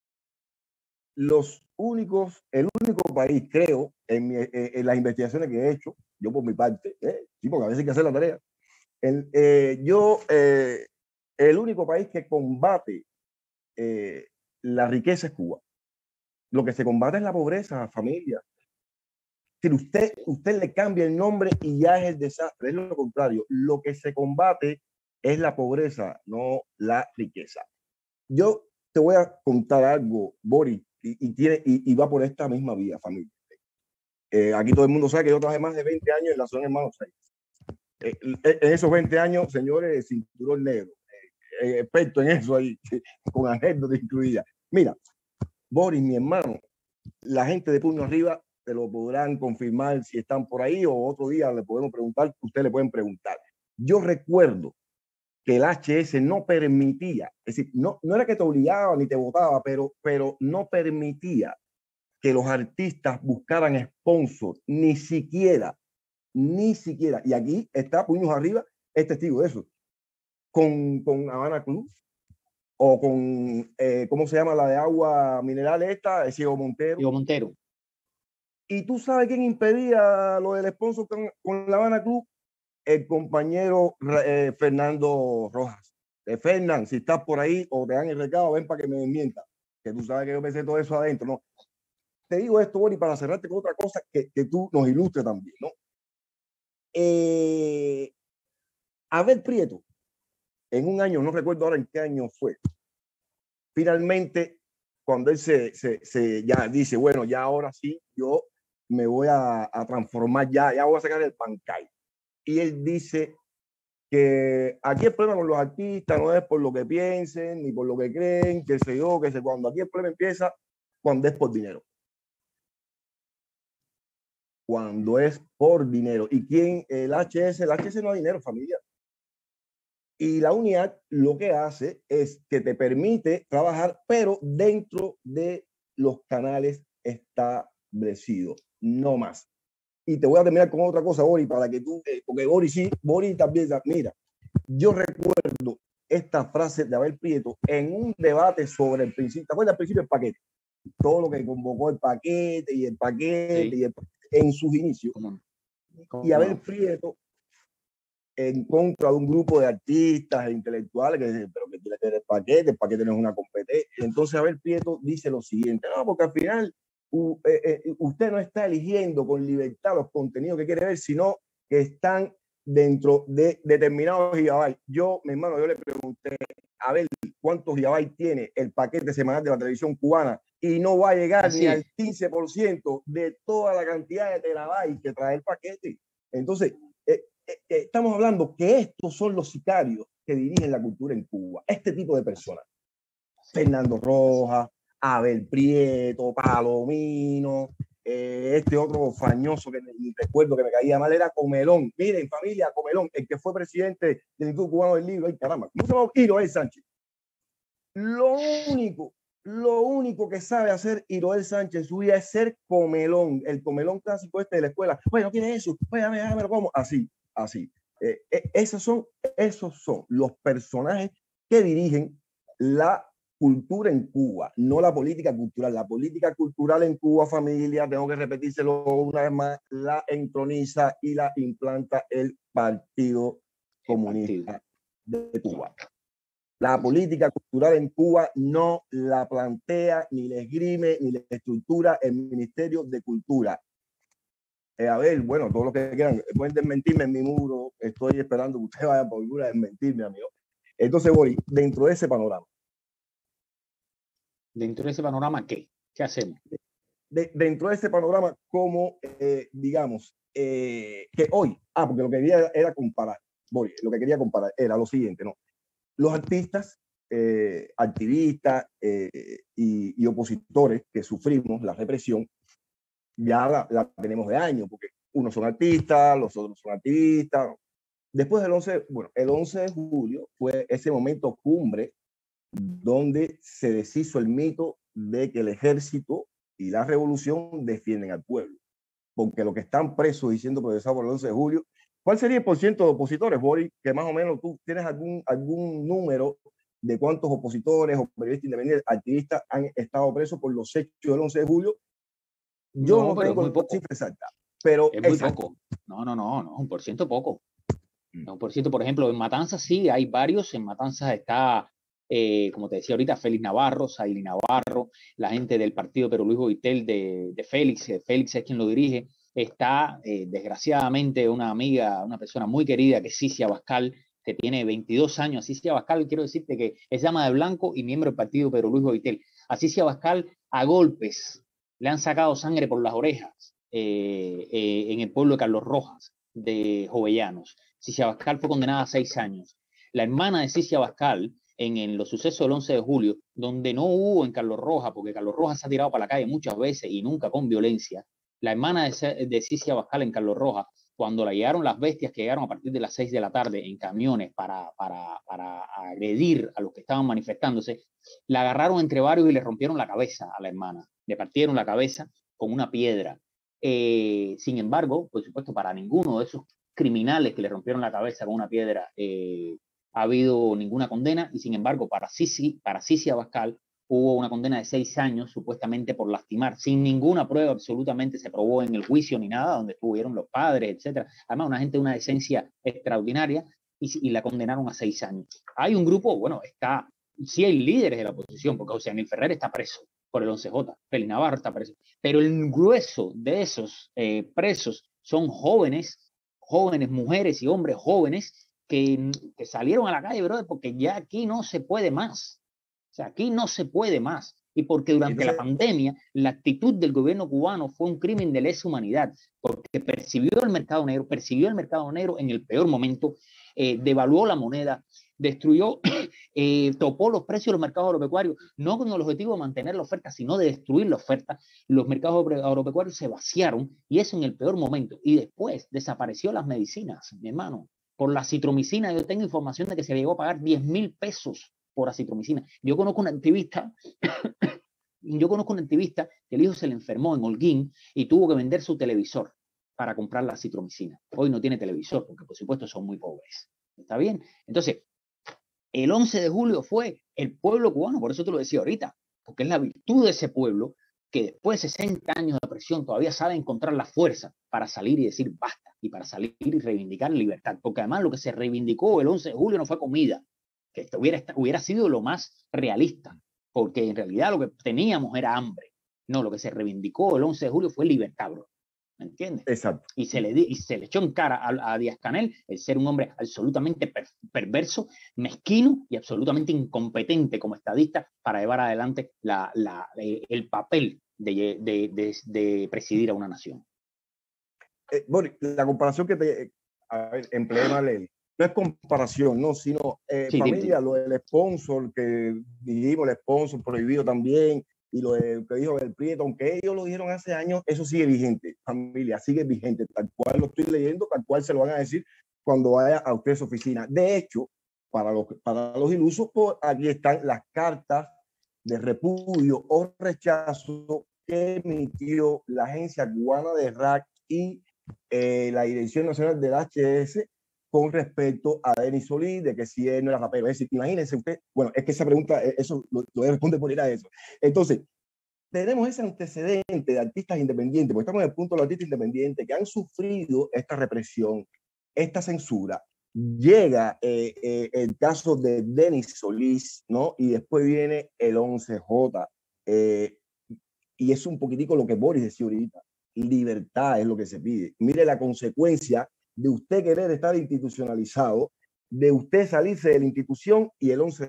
Speaker 1: Los únicos, el único país, creo, en, mi, en las investigaciones que he hecho, yo por mi parte, ¿eh? Sí, porque a veces hay que hacer la tarea, el, eh, yo, eh, el único país que combate eh, la riqueza es Cuba. Lo que se combate es la pobreza, familia. Si usted, usted le cambia el nombre y ya es el desastre, es lo contrario. Lo que se combate es la pobreza, no la riqueza. Yo te voy a contar algo, Boris, y, y, tiene, y, y va por esta misma vía, familia. Eh, aquí todo el mundo sabe que yo trabajé más de veinte años en la zona Hermanos Sáenz. Eh, en esos veinte años, señores, cinturón negro, eh, experto en eso ahí, con anécdotas incluidas. Mira, Boris, mi hermano, la gente de Puño Arriba te lo podrán confirmar si están por ahí, o otro día le podemos preguntar, ustedes le pueden preguntar. Yo recuerdo que el H S no permitía, es decir, no, no era que te obligaba ni te votaba, pero, pero no permitía que los artistas buscaran sponsor, ni siquiera, ni siquiera. Y aquí está Puños Arriba, es testigo de eso. Con, con Habana Club, o con, eh, ¿cómo se llama la de agua mineral esta? Ciego Montero.
Speaker 2: Ciego Montero.
Speaker 1: ¿Y tú sabes quién impedía lo del sponsor con, con la Habana Club? El compañero eh, Fernando Rojas. Eh, Fernán, si estás por ahí o te dan el recado, ven para que me desmienta. Que tú sabes que yo pensé todo eso adentro, ¿no? Te digo esto, Bori, para cerrarte con otra cosa que, que tú nos ilustres también, ¿no? Eh, Abel Prieto, en un año, no recuerdo ahora en qué año fue, finalmente, cuando él se, se, se ya dice, bueno, ya ahora sí, yo me voy a, a transformar, ya, ya voy a sacar el pancay. Y él dice que aquí el problema con los artistas no es por lo que piensen, ni por lo que creen, que sé yo, que sé cuándo. Aquí el problema empieza cuando es por dinero. Cuando es por dinero. ¿Y quién? El H S. El H S no hay dinero, familia. Y la unidad lo que hace es que te permite trabajar, pero dentro de los canales establecidos, no más. Y te voy a terminar con otra cosa, Bori, para que tú, porque Bori sí, Bori también, mira, yo recuerdo esta frase de Abel Prieto en un debate sobre el principio, ¿te acuerdas del principio del paquete? Todo lo que convocó el paquete y el paquete, sí. y el, en sus inicios. ¿Cómo? ¿Cómo? Y Abel Prieto, en contra de un grupo de artistas e intelectuales que dicen, pero que tiene que ver el paquete, el paquete no es una competencia. Entonces Abel Prieto dice lo siguiente, no, porque al final uh, eh, eh, usted no está eligiendo con libertad los contenidos que quiere ver, sino que están dentro de determinados gigabytes. Yo, mi hermano, yo le pregunté a ver cuántos gigabytes tiene el paquete semanal de la televisión cubana y no va a llegar Así ni es. al quince por ciento de toda la cantidad de terabytes que trae el paquete. Entonces, eh, eh, estamos hablando que estos son los sicarios que dirigen la cultura en Cuba. Este tipo de personas. Fernando Rojas, Abel Prieto, Palomino, eh, este otro fañoso que me, recuerdo que me caía mal era Comelón. Miren, familia, Comelón, el que fue presidente del Instituto Cubano del Libro. ¡Ay, caramba! ¿Cómo se llama? Hiroel Sánchez. Lo único, lo único que sabe hacer Hiroel Sánchez en su vida es ser Comelón, el Comelón clásico este de la escuela. Bueno, ¿quién es eso? Oye, déjame, déjame, ¿cómo? Así, así. Eh, eh, esos, son, esos son los personajes que dirigen la cultura en Cuba, no la política cultural. La política cultural en Cuba, familia, tengo que repetírselo una vez más, la entroniza y la implanta el Partido Comunista de Cuba. La política cultural en Cuba no la plantea, ni la esgrime, ni la estructura el Ministerio de Cultura. Eh, a ver, bueno, todos los que quieran, pueden desmentirme en mi muro, estoy esperando que ustedes vayan por muro a desmentirme, amigo. Entonces, Boris, dentro de ese panorama.
Speaker 2: ¿Dentro de ese panorama qué? ¿Qué hacemos?
Speaker 1: De, dentro de ese panorama, como, eh, digamos, eh, que hoy, ah, porque lo que quería era comparar, Boris, lo que quería comparar era lo siguiente, ¿no? Los artistas, eh, activistas eh, y, y opositores que sufrimos la represión, ya la, la tenemos de años, porque unos son artistas, los otros son activistas. Después del once, bueno, el once de julio fue ese momento cumbre donde se deshizo el mito de que el ejército y la revolución defienden al pueblo. Porque lo que están presos y siendo procesados por el once de julio, ¿cuál sería el porcentaje de opositores, Boris? Que más o menos tú tienes algún, algún número de cuántos opositores o periodistas independientes, activistas han estado presos por los hechos del once de julio. Yo no, no tengo la cifra exacta, pero
Speaker 2: es muy exacto. poco. No, no, no, no, un por ciento poco. Mm. Un por ciento, por ejemplo, en Matanzas sí hay varios. En Matanzas está, eh, como te decía ahorita, Félix Navarro, Saily Navarro, la gente del partido Pero Luis Boitel de, de Félix. Félix es quien lo dirige. Está, eh, desgraciadamente, una amiga, una persona muy querida que es Cicia Abascal, que tiene veintidós años. Cicia Abascal, quiero decirte que es dama de blanco y miembro del partido Pero Luis Boitel. A Cicia Abascal, a golpes, le han sacado sangre por las orejas eh, eh, en el pueblo de Carlos Rojas, de Jovellanos. Cicia Abascal fue condenada a seis años. La hermana de Cicia Abascal, en, en los sucesos del once de julio, donde no hubo en Carlos Rojas, porque Carlos Rojas se ha tirado para la calle muchas veces y nunca con violencia, la hermana de, de Cicia Abascal en Carlos Rojas, cuando la llegaron las bestias que llegaron a partir de las seis de la tarde en camiones para, para, para agredir a los que estaban manifestándose, la agarraron entre varios y le rompieron la cabeza a la hermana. Le partieron la cabeza con una piedra. Eh, sin embargo, por supuesto, para ninguno de esos criminales que le rompieron la cabeza con una piedra eh, ha habido ninguna condena, y sin embargo, para Cici, para Cicia Abascal hubo una condena de seis años, supuestamente por lastimar, sin ninguna prueba absolutamente se probó en el juicio ni nada, donde estuvieron los padres, etcétera. Además, una gente de una decencia extraordinaria, y, y la condenaron a seis años. Hay un grupo, bueno, está, sí hay líderes de la oposición, porque José Daniel Ferrer está preso por el once J, Félix Navarro está preso, pero el grueso de esos eh, presos son jóvenes, jóvenes, mujeres y hombres jóvenes que, que salieron a la calle, brother, porque ya aquí no se puede más. O sea, aquí no se puede más. Y porque durante Entonces, la pandemia, la actitud del gobierno cubano fue un crimen de lesa humanidad, porque percibió el mercado negro, percibió el mercado negro en el peor momento, eh, devaluó la moneda, destruyó, eh, topó los precios de los mercados agropecuarios, no con el objetivo de mantener la oferta, sino de destruir la oferta. Los mercados agropecuarios se vaciaron, y eso en el peor momento. Y después desapareció las medicinas, mi hermano. Por la citromicina, yo tengo información de que se llegó a pagar diez mil pesos por acitromicina. Yo conozco una activista, yo conozco una activista que el hijo se le enfermó en Holguín y tuvo que vender su televisor para comprar la acitromicina. Hoy no tiene televisor porque, por supuesto, son muy pobres. ¿Está bien? Entonces, el once de julio fue el pueblo cubano, por eso te lo decía ahorita, porque es la virtud de ese pueblo que después de sesenta años de presión todavía sabe encontrar la fuerza para salir y decir basta, y para salir y reivindicar libertad. Porque además lo que se reivindicó el once de julio no fue comida, que esto hubiera, hubiera sido lo más realista, porque en realidad lo que teníamos era hambre. No, lo que se reivindicó el once de julio fue libertad, bro. ¿Me entiendes?
Speaker 1: Exacto.
Speaker 2: Y se le, y se le echó en cara a, a Díaz-Canel el ser un hombre absolutamente per, perverso, mezquino y absolutamente incompetente como estadista para llevar adelante la, la, el papel de, de, de, de presidir a una nación.
Speaker 1: Eh, Boris, la comparación que te a ver, empleé mal él, no es comparación, no, sino eh, sí, familia, sí. Lo del sponsor que dijimos, el sponsor prohibido también, y lo de, que dijo el Prieto, aunque ellos lo dijeron hace años, eso sigue vigente, familia, sigue vigente, tal cual lo estoy leyendo, tal cual se lo van a decir cuando vaya a usted a su oficina. De hecho, para los, para los ilusos, por aquí están las cartas de repudio o rechazo que emitió la Agencia Cubana de R A C y eh, la Dirección Nacional del H S con respecto a Denis Solís, de que si él no era rapero. Es decir, imagínense usted, bueno, es que esa pregunta, eso lo, lo responde por ir a eso. Entonces, tenemos ese antecedente de artistas independientes, porque estamos en el punto de los artistas independientes que han sufrido esta represión, esta censura. Llega eh, eh, el caso de Denis Solís, ¿no? Y después viene el once J. Eh, y es un poquitico lo que Boris decía ahorita. Libertad es lo que se pide. Mire la consecuencia de usted querer estar institucionalizado, de usted salirse de la institución y el once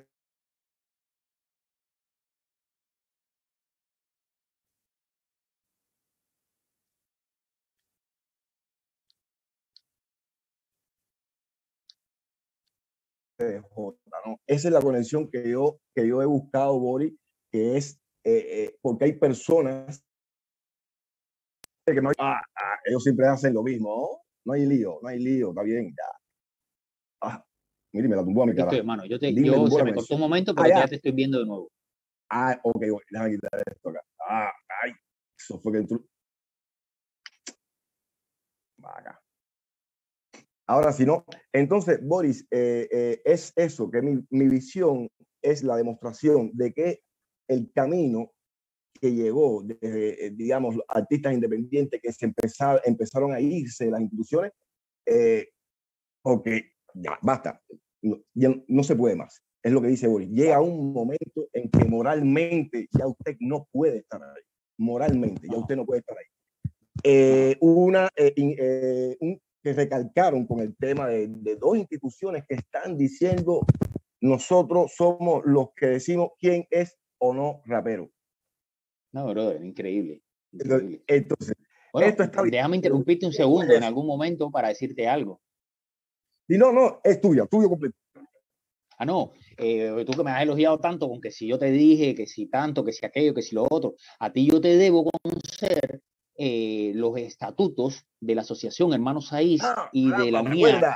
Speaker 1: de J, ¿no? Esa es la conexión que yo, que yo he buscado, Boris, que es eh, eh, porque hay personas que no, ah, ah, ellos siempre hacen lo mismo, ¿no? No hay lío, no hay lío, está bien, ya. Ah, mire, me la tumbó a mi
Speaker 2: Aquí estoy,
Speaker 1: cara.
Speaker 2: hermano. Yo, te,
Speaker 1: Dime,
Speaker 2: yo
Speaker 1: tumbó
Speaker 2: se
Speaker 1: la
Speaker 2: me cortó
Speaker 1: conexión.
Speaker 2: un momento,
Speaker 1: Ah,
Speaker 2: pero
Speaker 1: ya.
Speaker 2: ya te estoy viendo de nuevo.
Speaker 1: Ah, ok, déjame quitar esto acá. Ah, ay, eso fue que entró. Acá. Ahora sí, ¿no? Entonces, Boris, eh, eh, es eso, que mi, mi visión es la demostración de que el camino que llegó desde, digamos, artistas independientes que se empezaron, empezaron a irse de las instituciones, eh, ok, ya, basta, no, ya no se puede más. Es lo que dice Boris. Llega un momento en que moralmente ya usted no puede estar ahí. Moralmente, ya usted no puede estar ahí. Eh, una, eh, eh, un, que recalcaron con el tema de, de dos instituciones que están diciendo nosotros somos los que decimos quién es o no rapero.
Speaker 2: No, brother, increíble.
Speaker 1: Entonces,
Speaker 2: Increíble.
Speaker 1: entonces
Speaker 2: Bueno,
Speaker 1: esto está bien.
Speaker 2: déjame interrumpirte un segundo en algún momento para decirte algo.
Speaker 1: Y no, no, es tuya, tuyo completo.
Speaker 2: Ah, no, eh, tú que me has elogiado tanto con que si yo te dije, que si tanto, que si aquello, que si lo otro, a ti yo te debo conocer eh, los estatutos de la Asociación Hermanos Saiz
Speaker 1: Ah,
Speaker 2: y de la
Speaker 1: caramba,
Speaker 2: UNIAC,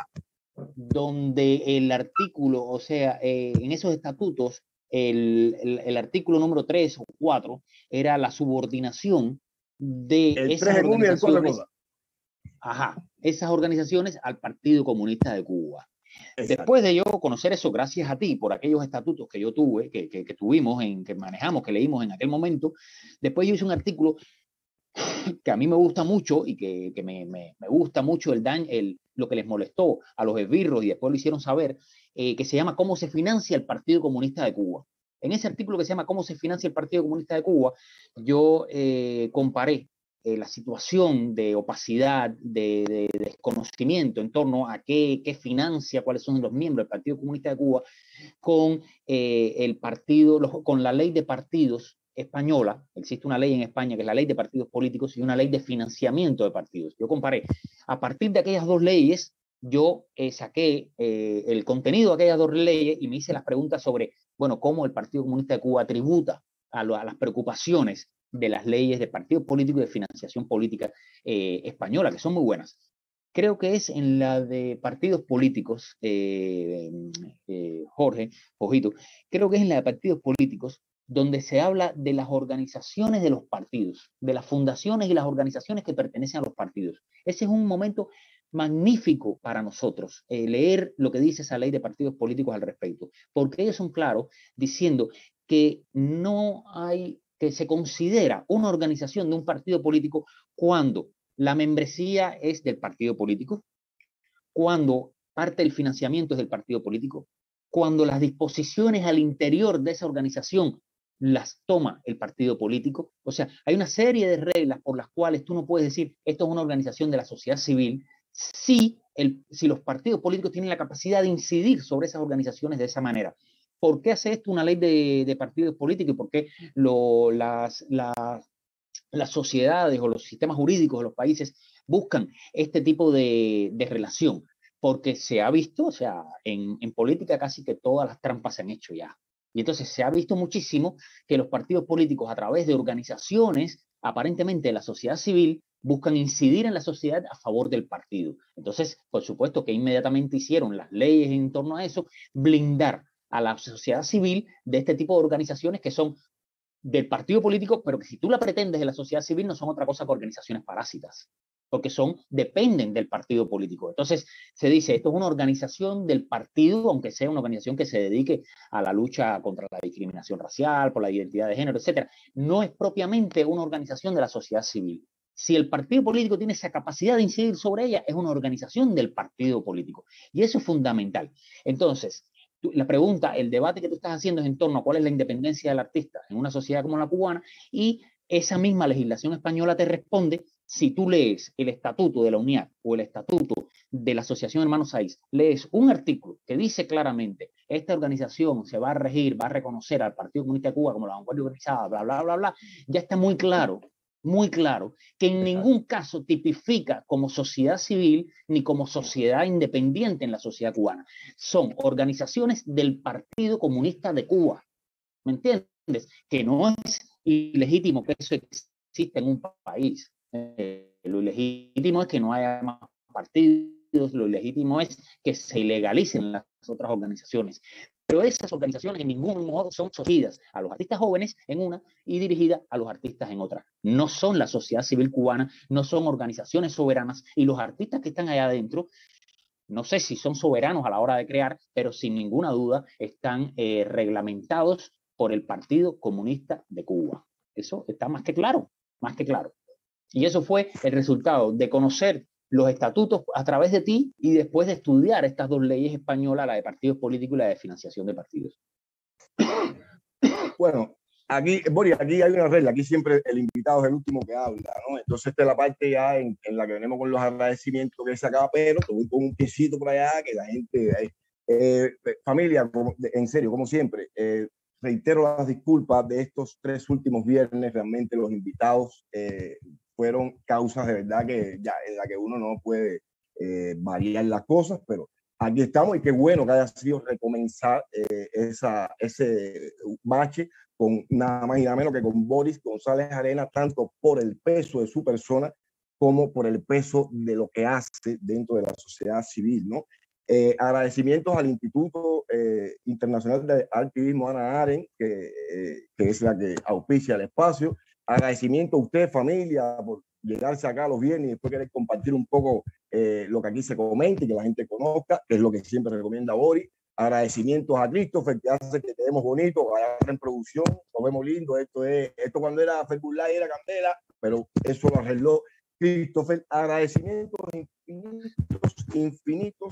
Speaker 2: donde el artículo, o sea, eh, en esos estatutos, el, el, el artículo número tres o cuatro era la subordinación de
Speaker 1: el
Speaker 2: esas
Speaker 1: tres en uno y el cuatro en
Speaker 2: organizaciones,
Speaker 1: otra.
Speaker 2: ajá, esas organizaciones al Partido Comunista de Cuba.
Speaker 1: Exacto.
Speaker 2: Después de yo conocer eso, gracias a ti, por aquellos estatutos que yo tuve, que, que, que tuvimos, en, que manejamos, que leímos en aquel momento, después yo hice un artículo que a mí me gusta mucho y que, que me, me, me, gusta mucho el daño, el, lo que les molestó a los esbirros y después lo hicieron saber, eh, que se llama ¿Cómo se financia el Partido Comunista de Cuba? En ese artículo que se llama ¿Cómo se financia el Partido Comunista de Cuba? Yo eh, comparé eh, la situación de opacidad, de, de, de desconocimiento en torno a qué, qué financia, cuáles son los miembros del Partido Comunista de Cuba, con eh, el partido, los, con la ley de partidos española. Existe una ley en España que es la ley de partidos políticos y una ley de financiamiento de partidos. Yo comparé. A partir de aquellas dos leyes, yo eh, saqué eh, el contenido de aquellas dos leyes y me hice las preguntas sobre, bueno, cómo el Partido Comunista de Cuba tributa a, lo, a las preocupaciones de las leyes de partidos políticos y de financiación política eh, española, que son muy buenas. Creo que es en la de partidos políticos, eh, eh, Jorge, Ojito, creo que es en la de partidos políticos donde se habla de las organizaciones de los partidos, de las fundaciones y las organizaciones que pertenecen a los partidos. Ese es un momento magnífico para nosotros, eh, leer lo que dice esa ley de partidos políticos al respecto, porque ellos son claros diciendo que no hay, que se considera una organización de un partido político cuando la membresía es del partido político, cuando parte del financiamiento es del partido político, cuando las disposiciones al interior de esa organización las toma el partido político. O sea, hay una serie de reglas por las cuales tú no puedes decir esto es una organización de la sociedad civil si, el, si los partidos políticos tienen la capacidad de incidir sobre esas organizaciones de esa manera. ¿Por qué hace esto una ley de, de partidos políticos? ¿Y por qué lo, las, las, las sociedades o los sistemas jurídicos de los países buscan este tipo de, de relación? Porque se ha visto, o sea, en, en política casi que todas las trampas se han hecho ya. Y entonces se ha visto muchísimo que los partidos políticos, a través de organizaciones, aparentemente de la sociedad civil, buscan incidir en la sociedad a favor del partido. Entonces, por supuesto que inmediatamente hicieron las leyes en torno a eso, blindar a la sociedad civil de este tipo de organizaciones que son del partido político, pero que si tú la pretendes de la sociedad civil no son otra cosa que organizaciones parásitas. porque son, dependen del partido político. Entonces se dice, esto es una organización del partido, aunque sea una organización que se dedique a la lucha contra la discriminación racial, por la identidad de género, etcétera. No es propiamente una organización de la sociedad civil. Si el partido político tiene esa capacidad de incidir sobre ella, es una organización del partido político. Y eso es fundamental. Entonces, la pregunta, el debate que tú estás haciendo es en torno a cuál es la independencia del artista en una sociedad como la cubana, y esa misma legislación española te responde. Si tú lees el estatuto de la UNIAC o el estatuto de la Asociación Hermanos Saiz, lees un artículo que dice claramente, esta organización se va a regir, va a reconocer al Partido Comunista de Cuba como la vanguardia organizada, bla, bla, bla, bla, ya está muy claro, muy claro, que en ningún caso tipifica como sociedad civil ni como sociedad independiente en la sociedad cubana. Son organizaciones del Partido Comunista de Cuba, ¿me entiendes? Que no es ilegítimo que eso exista en un país. Eh, lo ilegítimo es que no haya más partidos, lo ilegítimo es que se ilegalicen las otras organizaciones. Pero esas organizaciones en ningún modo son sometidas a los artistas jóvenes en una y dirigidas a los artistas en otra. No son la sociedad civil cubana, no son organizaciones soberanas, y los artistas que están allá adentro, no sé si son soberanos a la hora de crear, pero sin ninguna duda están eh, reglamentados por el Partido Comunista de Cuba. Eso está más que claro, más que claro. Y eso fue el resultado de conocer los estatutos a través de ti y después de estudiar estas dos leyes españolas, la de partidos políticos y la de financiación de partidos.
Speaker 1: Bueno, aquí, Boris, aquí hay una regla, aquí siempre el invitado es el último que habla, ¿no? Entonces esta es la parte ya en, en la que venimos con los agradecimientos que se acaba, pero te voy con un piecito por allá, que la gente, eh, eh, familia, como, en serio, como siempre, eh, reitero las disculpas de estos tres últimos viernes, realmente los invitados eh, fueron causas de verdad que ya en la que uno no puede eh, variar las cosas, pero aquí estamos y qué bueno que haya sido recomenzar eh, esa, ese bache con nada más y nada menos que con Boris González Arenas, tanto por el peso de su persona como por el peso de lo que hace dentro de la sociedad civil, ¿no? Eh, agradecimientos al Instituto eh, Internacional de Activismo Hannah Arendt, que, eh, que es la que auspicia el espacio. Agradecimiento a usted, familia, por llegarse acá los viernes y después querer compartir un poco eh, lo que aquí se comenta y que la gente conozca, que es lo que siempre recomienda Boris. Agradecimientos a Christopher, que hace que quedemos bonitos, vaya en producción, nos vemos lindo. Esto es, esto cuando era Fergulay era Candela, pero eso lo arregló Christopher. Agradecimientos infinitos, infinitos,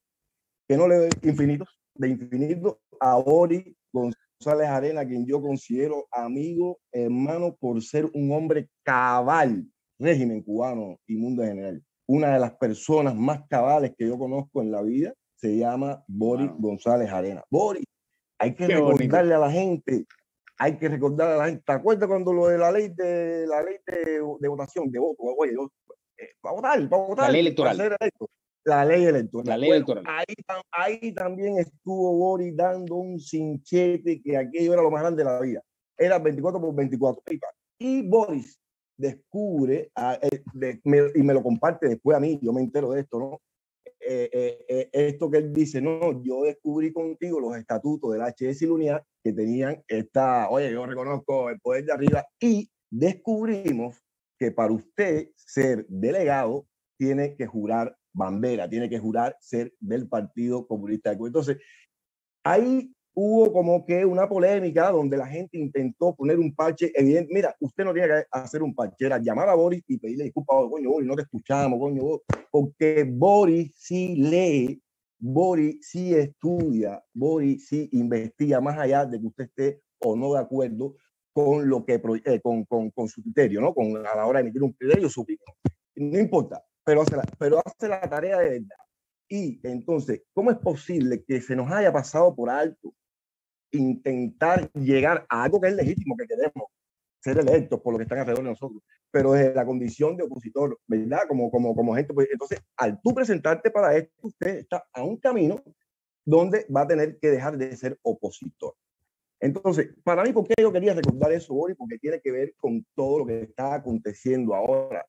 Speaker 1: que no le doy infinitos, de infinitos a Boris González Arenas, quien yo considero amigo, hermano, por ser un hombre cabal, régimen cubano y mundo en general. Una de las personas más cabales que yo conozco en la vida se llama Boris wow. González Arenas. Boris, hay que Qué recordarle bonito. a la gente, hay que recordarle a la gente. ¿Te acuerdas cuando lo de la ley de la ley de, de votación, de voto? Oye, eh, para votar, para votar.
Speaker 2: La ley electoral.
Speaker 1: Para hacer esto. La ley electoral.
Speaker 2: La ley
Speaker 1: bueno,
Speaker 2: electoral.
Speaker 1: Ahí, ahí también estuvo Boris dando un cinchete que aquello era lo más grande de la vida. Era veinticuatro por veinticuatro. Y Boris descubre, a, eh, de, me, y me lo comparte después a mí, yo me entero de esto, ¿no? Eh, eh, eh, esto que él dice, no, yo descubrí contigo los estatutos del H S y la UNIAC que tenían esta, oye, yo reconozco el poder de arriba, y descubrimos que para usted ser delegado tiene que jurar bandera, tiene que jurar ser del Partido Comunista de Cuba. Entonces, ahí hubo como que una polémica donde la gente intentó poner un parche evidente. Mira, usted no tiene que hacer un parche, era llamar a Boris y pedirle disculpas. Oh, coño, Boris, no te escuchamos, coño, Boris. Porque Boris sí lee, Boris sí estudia, Boris sí investiga, más allá de que usted esté o no de acuerdo con lo que eh, con, con, con su criterio, ¿no? Con, a la hora de emitir un criterio, su opinión. No importa, pero hace la, pero hace la tarea de verdad. Y entonces, ¿cómo es posible que se nos haya pasado por alto intentar llegar a algo que es legítimo, que queremos ser electos por lo que están alrededor de nosotros, pero desde la condición de opositor, ¿verdad? Como, como, como gente, pues, entonces, al tú presentarte para esto, usted está a un camino donde va a tener que dejar de ser opositor. Entonces, para mí, ¿por qué yo quería recordar eso, Boris? Porque tiene que ver con todo lo que está aconteciendo ahora.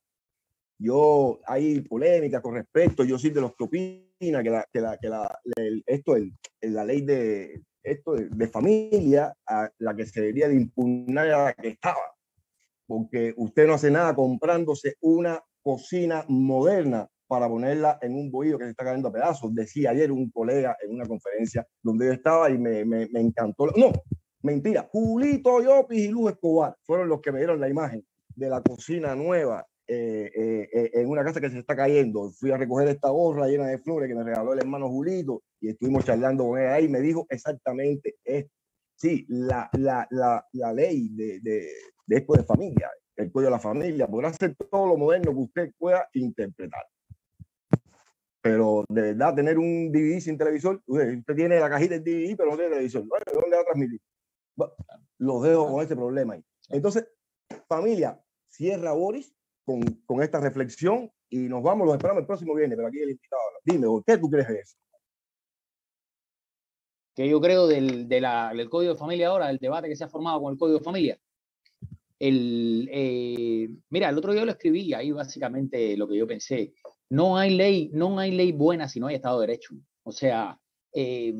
Speaker 1: Yo, hay polémica con respecto, yo soy de los que opina que, la, que, la, que la, el, esto, el, la ley de, esto de, de familia, a la que se debería de impugnar a la que estaba, porque usted no hace nada comprándose una cocina moderna para ponerla en un bohío que se está cayendo a pedazos. Decía ayer un colega en una conferencia donde yo estaba y me, me, me encantó. No, mentira. Julito Llopis y Luz Escobar fueron los que me dieron la imagen de la cocina nueva eh, eh, eh, en una casa que se está cayendo. Fui a recoger esta gorra llena de flores que me regaló el hermano Julito y estuvimos charlando con él ahí. Me dijo exactamente esto. Sí, la, la, la, la ley de, de, de esto de familia, el código de la familia, podrá ser todo lo moderno que usted pueda interpretar. Pero de verdad, tener un D V D sin televisor, usted tiene la cajita del D V D, pero no tiene televisor. Bueno, ¿dónde va a transmitir? Bueno, los dejo con ese problema ahí. Entonces, familia, cierra Boris con, con esta reflexión y nos vamos, los esperamos el próximo viernes, pero aquí el invitado. Dime, ¿qué tú crees de eso?
Speaker 2: Que yo creo del, de la, del Código de Familia ahora, el debate que se ha formado con el Código de Familia. El, eh, mira, el otro día lo escribí, ahí básicamente lo que yo pensé. No hay ley, no hay ley buena si no hay Estado de Derecho. O sea, eh,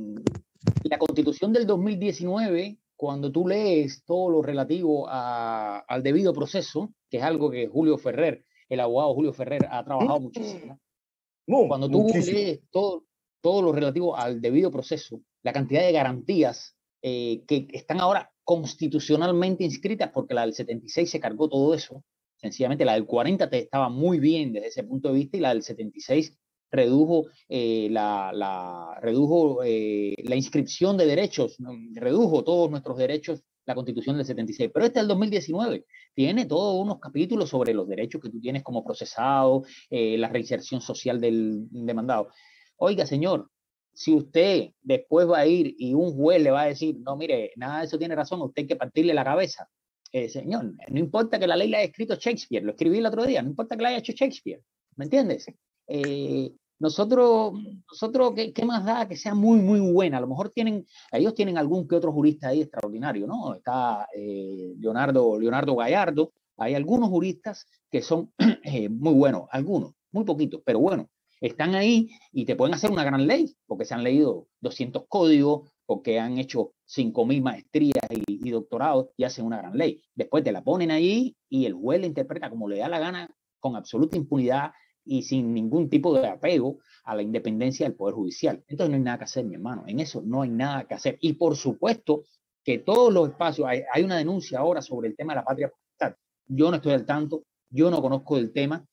Speaker 2: la Constitución del dos mil diecinueve, cuando tú lees todo lo relativo a, al debido proceso, que es algo que Julio Ferrer, el abogado Julio Ferrer, ha trabajado
Speaker 1: ¿Mm?
Speaker 2: muchísimo.
Speaker 1: No,
Speaker 2: Cuando tú
Speaker 1: muchísimo.
Speaker 2: lees todo, todo lo relativo al debido proceso, la cantidad de garantías eh, que están ahora constitucionalmente inscritas, porque la del setenta y seis se cargó todo eso, sencillamente la del cuarenta te estaba muy bien desde ese punto de vista y la del setenta y seis redujo, eh, la, la, redujo eh, la inscripción de derechos, redujo todos nuestros derechos la Constitución del setenta y seis, pero este del dos mil diecinueve tiene todos unos capítulos sobre los derechos que tú tienes como procesado, eh, la reinserción social del demandado. Oiga, señor, si usted después va a ir y un juez le va a decir, no, mire, nada de eso tiene razón, usted hay que partirle la cabeza. Eh, señor, no importa que la ley la haya escrito Shakespeare, lo escribí el otro día, no importa que la haya hecho Shakespeare, ¿me entiendes? Eh, nosotros, nosotros ¿qué, ¿qué más da que sea muy, muy buena? A lo mejor tienen, ellos tienen algún que otro jurista ahí extraordinario, ¿no? Está eh, Leonardo, Leonardo Gallardo, hay algunos juristas que son eh, muy buenos, algunos, muy poquitos, pero bueno, están ahí y te pueden hacer una gran ley, porque se han leído doscientos códigos, porque han hecho cinco mil maestrías y, y doctorados y hacen una gran ley. Después te la ponen ahí y el juez la interpreta como le da la gana, con absoluta impunidad y sin ningún tipo de apego a la independencia del Poder Judicial. Entonces no hay nada que hacer, mi hermano. En eso no hay nada que hacer. Y por supuesto que todos los espacios, hay, hay una denuncia ahora sobre el tema de la patria potestad. Yo no estoy al tanto, yo no conozco el tema,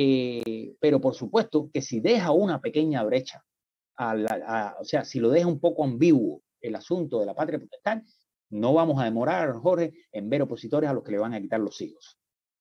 Speaker 2: eh, pero por supuesto que si deja una pequeña brecha, a la, a, o sea, si lo deja un poco ambiguo el asunto de la patria potestad, no vamos a demorar, Jorge, en ver opositores a los que le van a quitar los hijos.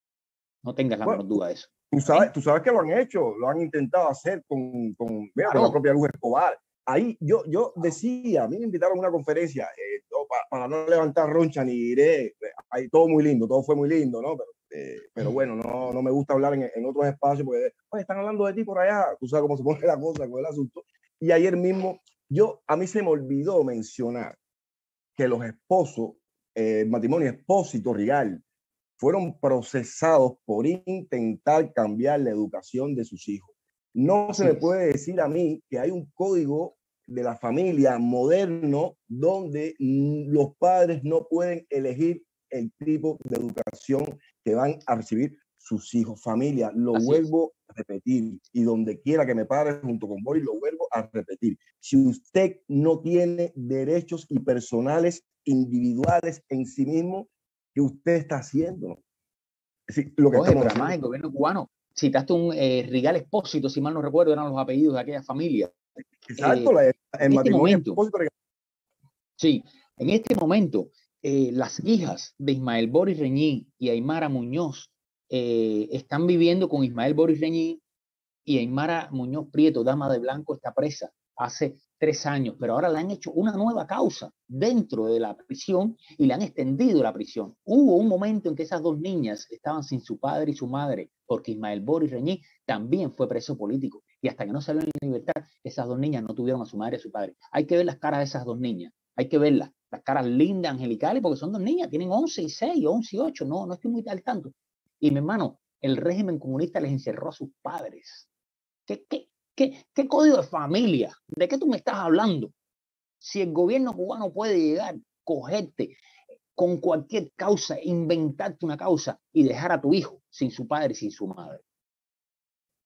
Speaker 2: No tengas la
Speaker 1: Bueno,
Speaker 2: menor duda de eso.
Speaker 1: Tú sabes, tú sabes que lo han hecho, lo han intentado hacer con, con, mira,
Speaker 2: Claro.
Speaker 1: con la propia Luz Escobar. Ahí yo, yo decía, a mí me invitaron a una conferencia eh, para, para no levantar roncha ni iré, ahí todo muy lindo, todo fue muy lindo, ¿no? Pero, eh, pero bueno, no, no me gusta hablar en, en otros espacios porque oye, están hablando de ti por allá, tú sabes cómo se pone la cosa con el asunto. Y ayer mismo, yo, a mí se me olvidó mencionar que los esposos, eh, el matrimonio Expósito Rigal, fueron procesados por intentar cambiar la educación de sus hijos. No
Speaker 2: Así
Speaker 1: se me
Speaker 2: es.
Speaker 1: puede decir a mí que hay un código de la familia moderno donde los padres no pueden elegir el tipo de educación que van a recibir sus hijos. Familia, lo
Speaker 2: Así
Speaker 1: vuelvo es. a repetir y donde quiera que me pare junto con Boris, lo vuelvo a repetir. Si usted no tiene derechos y personales individuales en sí mismo, ¿qué usted está haciendo? Sí, lo que
Speaker 2: Oye,
Speaker 1: estamos
Speaker 2: pero
Speaker 1: haciendo.
Speaker 2: además el gobierno cubano, citaste un eh, Rigal Expósito, si mal no recuerdo, eran los apellidos de aquella familia.
Speaker 1: Exacto,
Speaker 2: Eh,
Speaker 1: la, el
Speaker 2: en este
Speaker 1: matrimonio
Speaker 2: momento,
Speaker 1: Expósito.
Speaker 2: sí, en este momento, eh, las hijas de Ismael Boris Reñí y Aymara Muñoz eh, están viviendo con Ismael Boris Reñí y Aymara Muñoz Prieto, dama de blanco, está presa hace tres años, pero ahora le han hecho una nueva causa dentro de la prisión y le han extendido la prisión. Hubo un momento en que esas dos niñas estaban sin su padre y su madre, porque Ismael Boris Reñí también fue preso político y hasta que no salió en libertad, esas dos niñas no tuvieron a su madre y a su padre. Hay que ver las caras de esas dos niñas, hay que verlas, las caras lindas, angelicales, porque son dos niñas, tienen once y seis, once y ocho, no, no estoy muy al tanto. Y mi hermano, el régimen comunista les encerró a sus padres. ¿Qué, qué, qué, ¿Qué código de familia? ¿De qué tú me estás hablando? Si el gobierno cubano puede llegar, cogerte con cualquier causa, inventarte una causa y dejar a tu hijo sin su padre y sin su madre.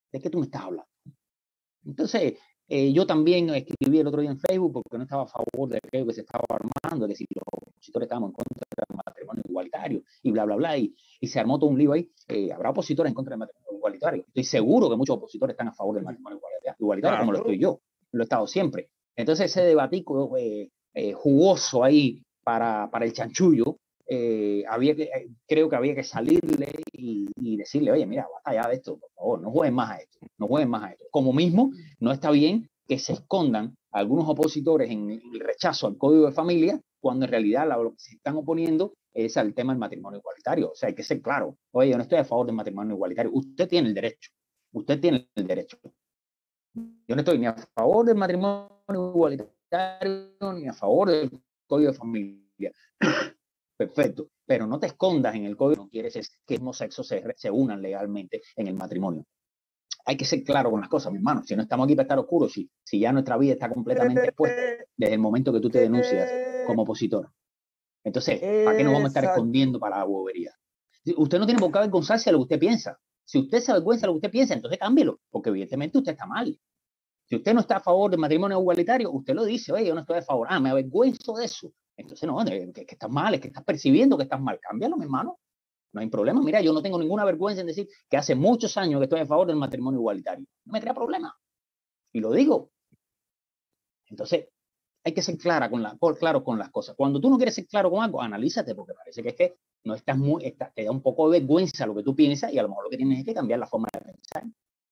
Speaker 2: ¿De qué tú me estás hablando? Entonces, eh, yo también escribí el otro día en Facebook porque no estaba a favor de aquello que se estaba armando, de que si los opositores estábamos en contra del matrimonio igualitario y bla, bla, bla, y, y se armó todo un lío ahí. Eh, habrá opositores en contra del matrimonio igualitario. Estoy seguro que muchos opositores están a favor del matrimonio igualitario, claro, como lo estoy yo, lo he estado siempre. Entonces, ese debatico eh, eh, jugoso ahí para, para el chanchullo, eh, había que, eh, creo que había que salirle y, y decirle, oye, mira, basta ya de esto, por favor, no jueguen más a esto, no jueguen más a esto. Como mismo, no está bien que se escondan algunos opositores en el rechazo al Código de Familia, cuando en realidad lo que se están oponiendo es al tema del matrimonio igualitario. O sea, hay que ser claro, oye, yo no estoy a favor del matrimonio igualitario, usted tiene el derecho, usted tiene el derecho. Yo no estoy ni a favor del matrimonio igualitario, ni a favor del Código de Familia. Perfecto, pero no te escondas en el código, no quieres que el mismo sexo se, se unan legalmente en el matrimonio. Hay que ser claro con las cosas, mi hermano. Si no estamos aquí para estar oscuros, si, si ya nuestra vida está completamente expuesta desde el momento que tú te denuncias como opositor. Entonces, ¿para qué nos vamos a estar escondiendo para la bobería? Usted no tiene por qué avergonzarse de lo que usted piensa. Si usted se avergüenza de lo que usted piensa, entonces cámbielo, porque evidentemente usted está mal. Si usted no está a favor del matrimonio igualitario, usted lo dice, oye, yo no estoy a favor. Ah, me avergüenzo de eso. Entonces, no, que, que estás mal, es que estás percibiendo que estás mal. Cámbialo, mi hermano. No hay problema. Mira, yo no tengo ninguna vergüenza en decir que hace muchos años que estoy a favor del matrimonio igualitario. No me crea problema. Y lo digo. Entonces, hay que ser clara con la, claro con las cosas. Cuando tú no quieres ser claro con algo, analízate, porque parece que es que no estás muy, está, te da un poco de vergüenza lo que tú piensas y a lo mejor lo que tienes es que cambiar la forma de pensar.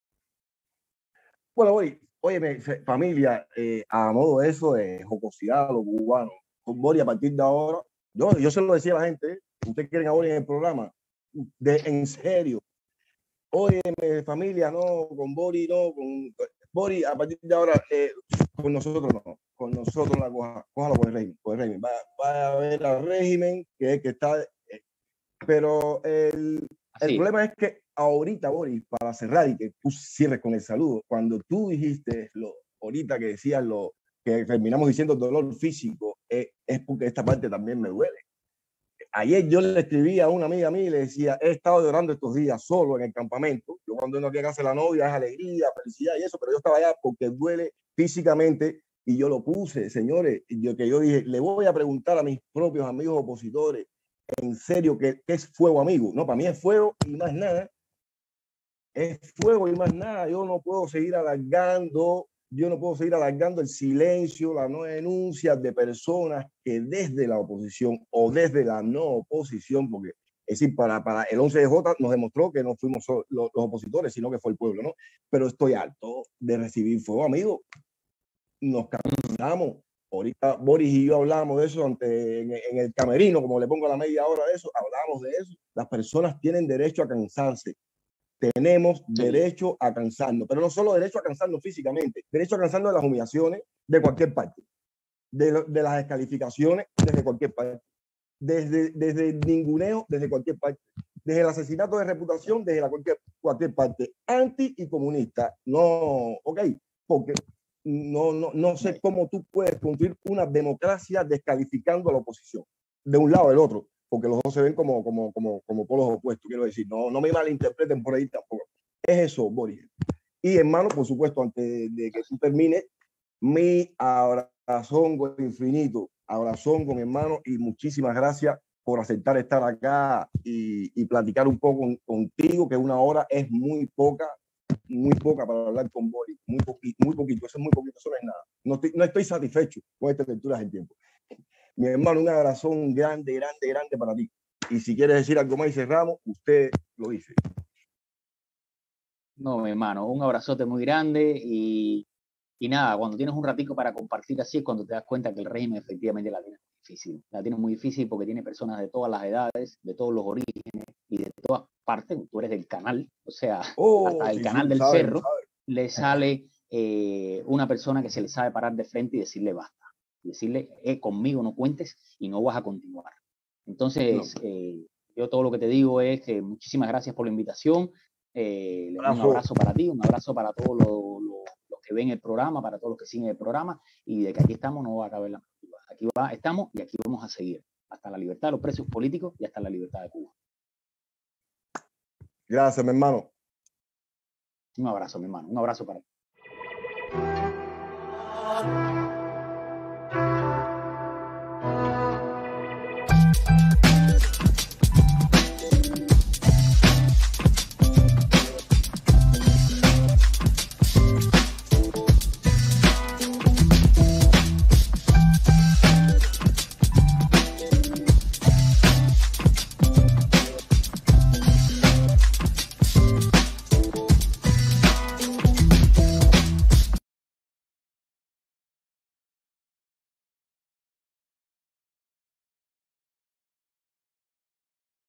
Speaker 1: Bueno, oye, oye, familia, eh, a modo de eso, de jocosidad a los cubanos, con Bori, a partir de ahora, yo, yo se lo decía a la gente, ustedes quieren ahora en el programa, de, en serio, oye, familia, no, con Bori, no, con Bori, a partir de ahora, eh, con nosotros no, con nosotros la coja, cójalo por el régimen, por el régimen, va, va a ver al régimen que es que está, eh, pero el, el problema es que ahorita, Boris, para cerrar y que tú cierres con el saludo, cuando tú dijiste lo, ahorita que decías lo que terminamos diciendo dolor físico, eh, es porque esta parte también me duele. Ayer yo le escribí a una amiga mía y le decía, he estado llorando estos días solo en el campamento. Yo cuando uno quiere hacer la novia es alegría, felicidad y eso, pero yo estaba allá porque duele físicamente y yo lo puse, señores, yo, que yo dije, le voy a preguntar a mis propios amigos opositores, en serio, ¿qué, qué es fuego, amigo? No, para mí es fuego y más nada. Es fuego y más nada. Yo no puedo seguir alargando, yo no puedo seguir alargando el silencio, la no denuncia de personas que desde la oposición o desde la no oposición, porque es decir, para, para el once de J nos demostró que no fuimos los, los opositores, sino que fue el pueblo, ¿no? Pero estoy harto de recibir fuego, amigo. Nos cansamos. Ahorita Boris y yo hablamos de eso ante, en, en el camerino, como le pongo a la media hora de eso, hablamos de eso. Las personas tienen derecho a cansarse. Tenemos sí. derecho a cansarnos, pero no solo derecho a cansarnos físicamente, derecho a cansarnos de las humillaciones de cualquier parte, de, de las descalificaciones desde cualquier parte, desde, desde el ninguneo desde cualquier parte, desde el asesinato de reputación desde la cualquier, cualquier parte, anti y comunista. No, ok, porque no, no, no sé cómo tú puedes construir una democracia descalificando a la oposición, de un lado o del otro, porque los dos se ven como, como, como, como polos opuestos, quiero decir, no, no me malinterpreten por ahí tampoco. Es eso, Boris. Y hermano, por supuesto, antes de, de que tú termines, mi abrazón con infinito, abrazón con hermano y muchísimas gracias por aceptar estar acá y, y platicar un poco con, contigo, que una hora es muy poca, muy poca para hablar con Boris, muy poquito, muy poquito, eso es muy poquito, eso no es nada. No estoy, no estoy satisfecho con estas lecturas del tiempo. Mi hermano, un abrazón grande, grande, grande para ti. Y si quieres decir algo más y cerramos, usted lo dice.
Speaker 2: No, mi hermano, un abrazote muy grande y, y nada, cuando tienes un ratico para compartir así es cuando te das cuenta que el régimen efectivamente la tiene difícil. La tiene muy difícil porque tiene personas de todas las edades, de todos los orígenes y de todas partes. Tú eres del canal, o sea, oh, hasta el sí, canal sí, del sabe, cerro sabe. Le sale eh, una persona que se le sabe parar de frente y decirle basta. Y decirle, eh, conmigo no cuentes y no vas a continuar. Entonces, no. eh, yo todo lo que te digo es que muchísimas gracias por la invitación. Eh, un abrazo para ti, un abrazo para todos los, los, los que ven el programa, para todos los que siguen el programa, y de que aquí estamos no va a acabar la cultura. Aquí va, estamos y aquí vamos a seguir hasta la libertad de los presos políticos y hasta la libertad de Cuba.
Speaker 1: Gracias, mi hermano.
Speaker 2: Un abrazo, mi hermano, un abrazo para ti.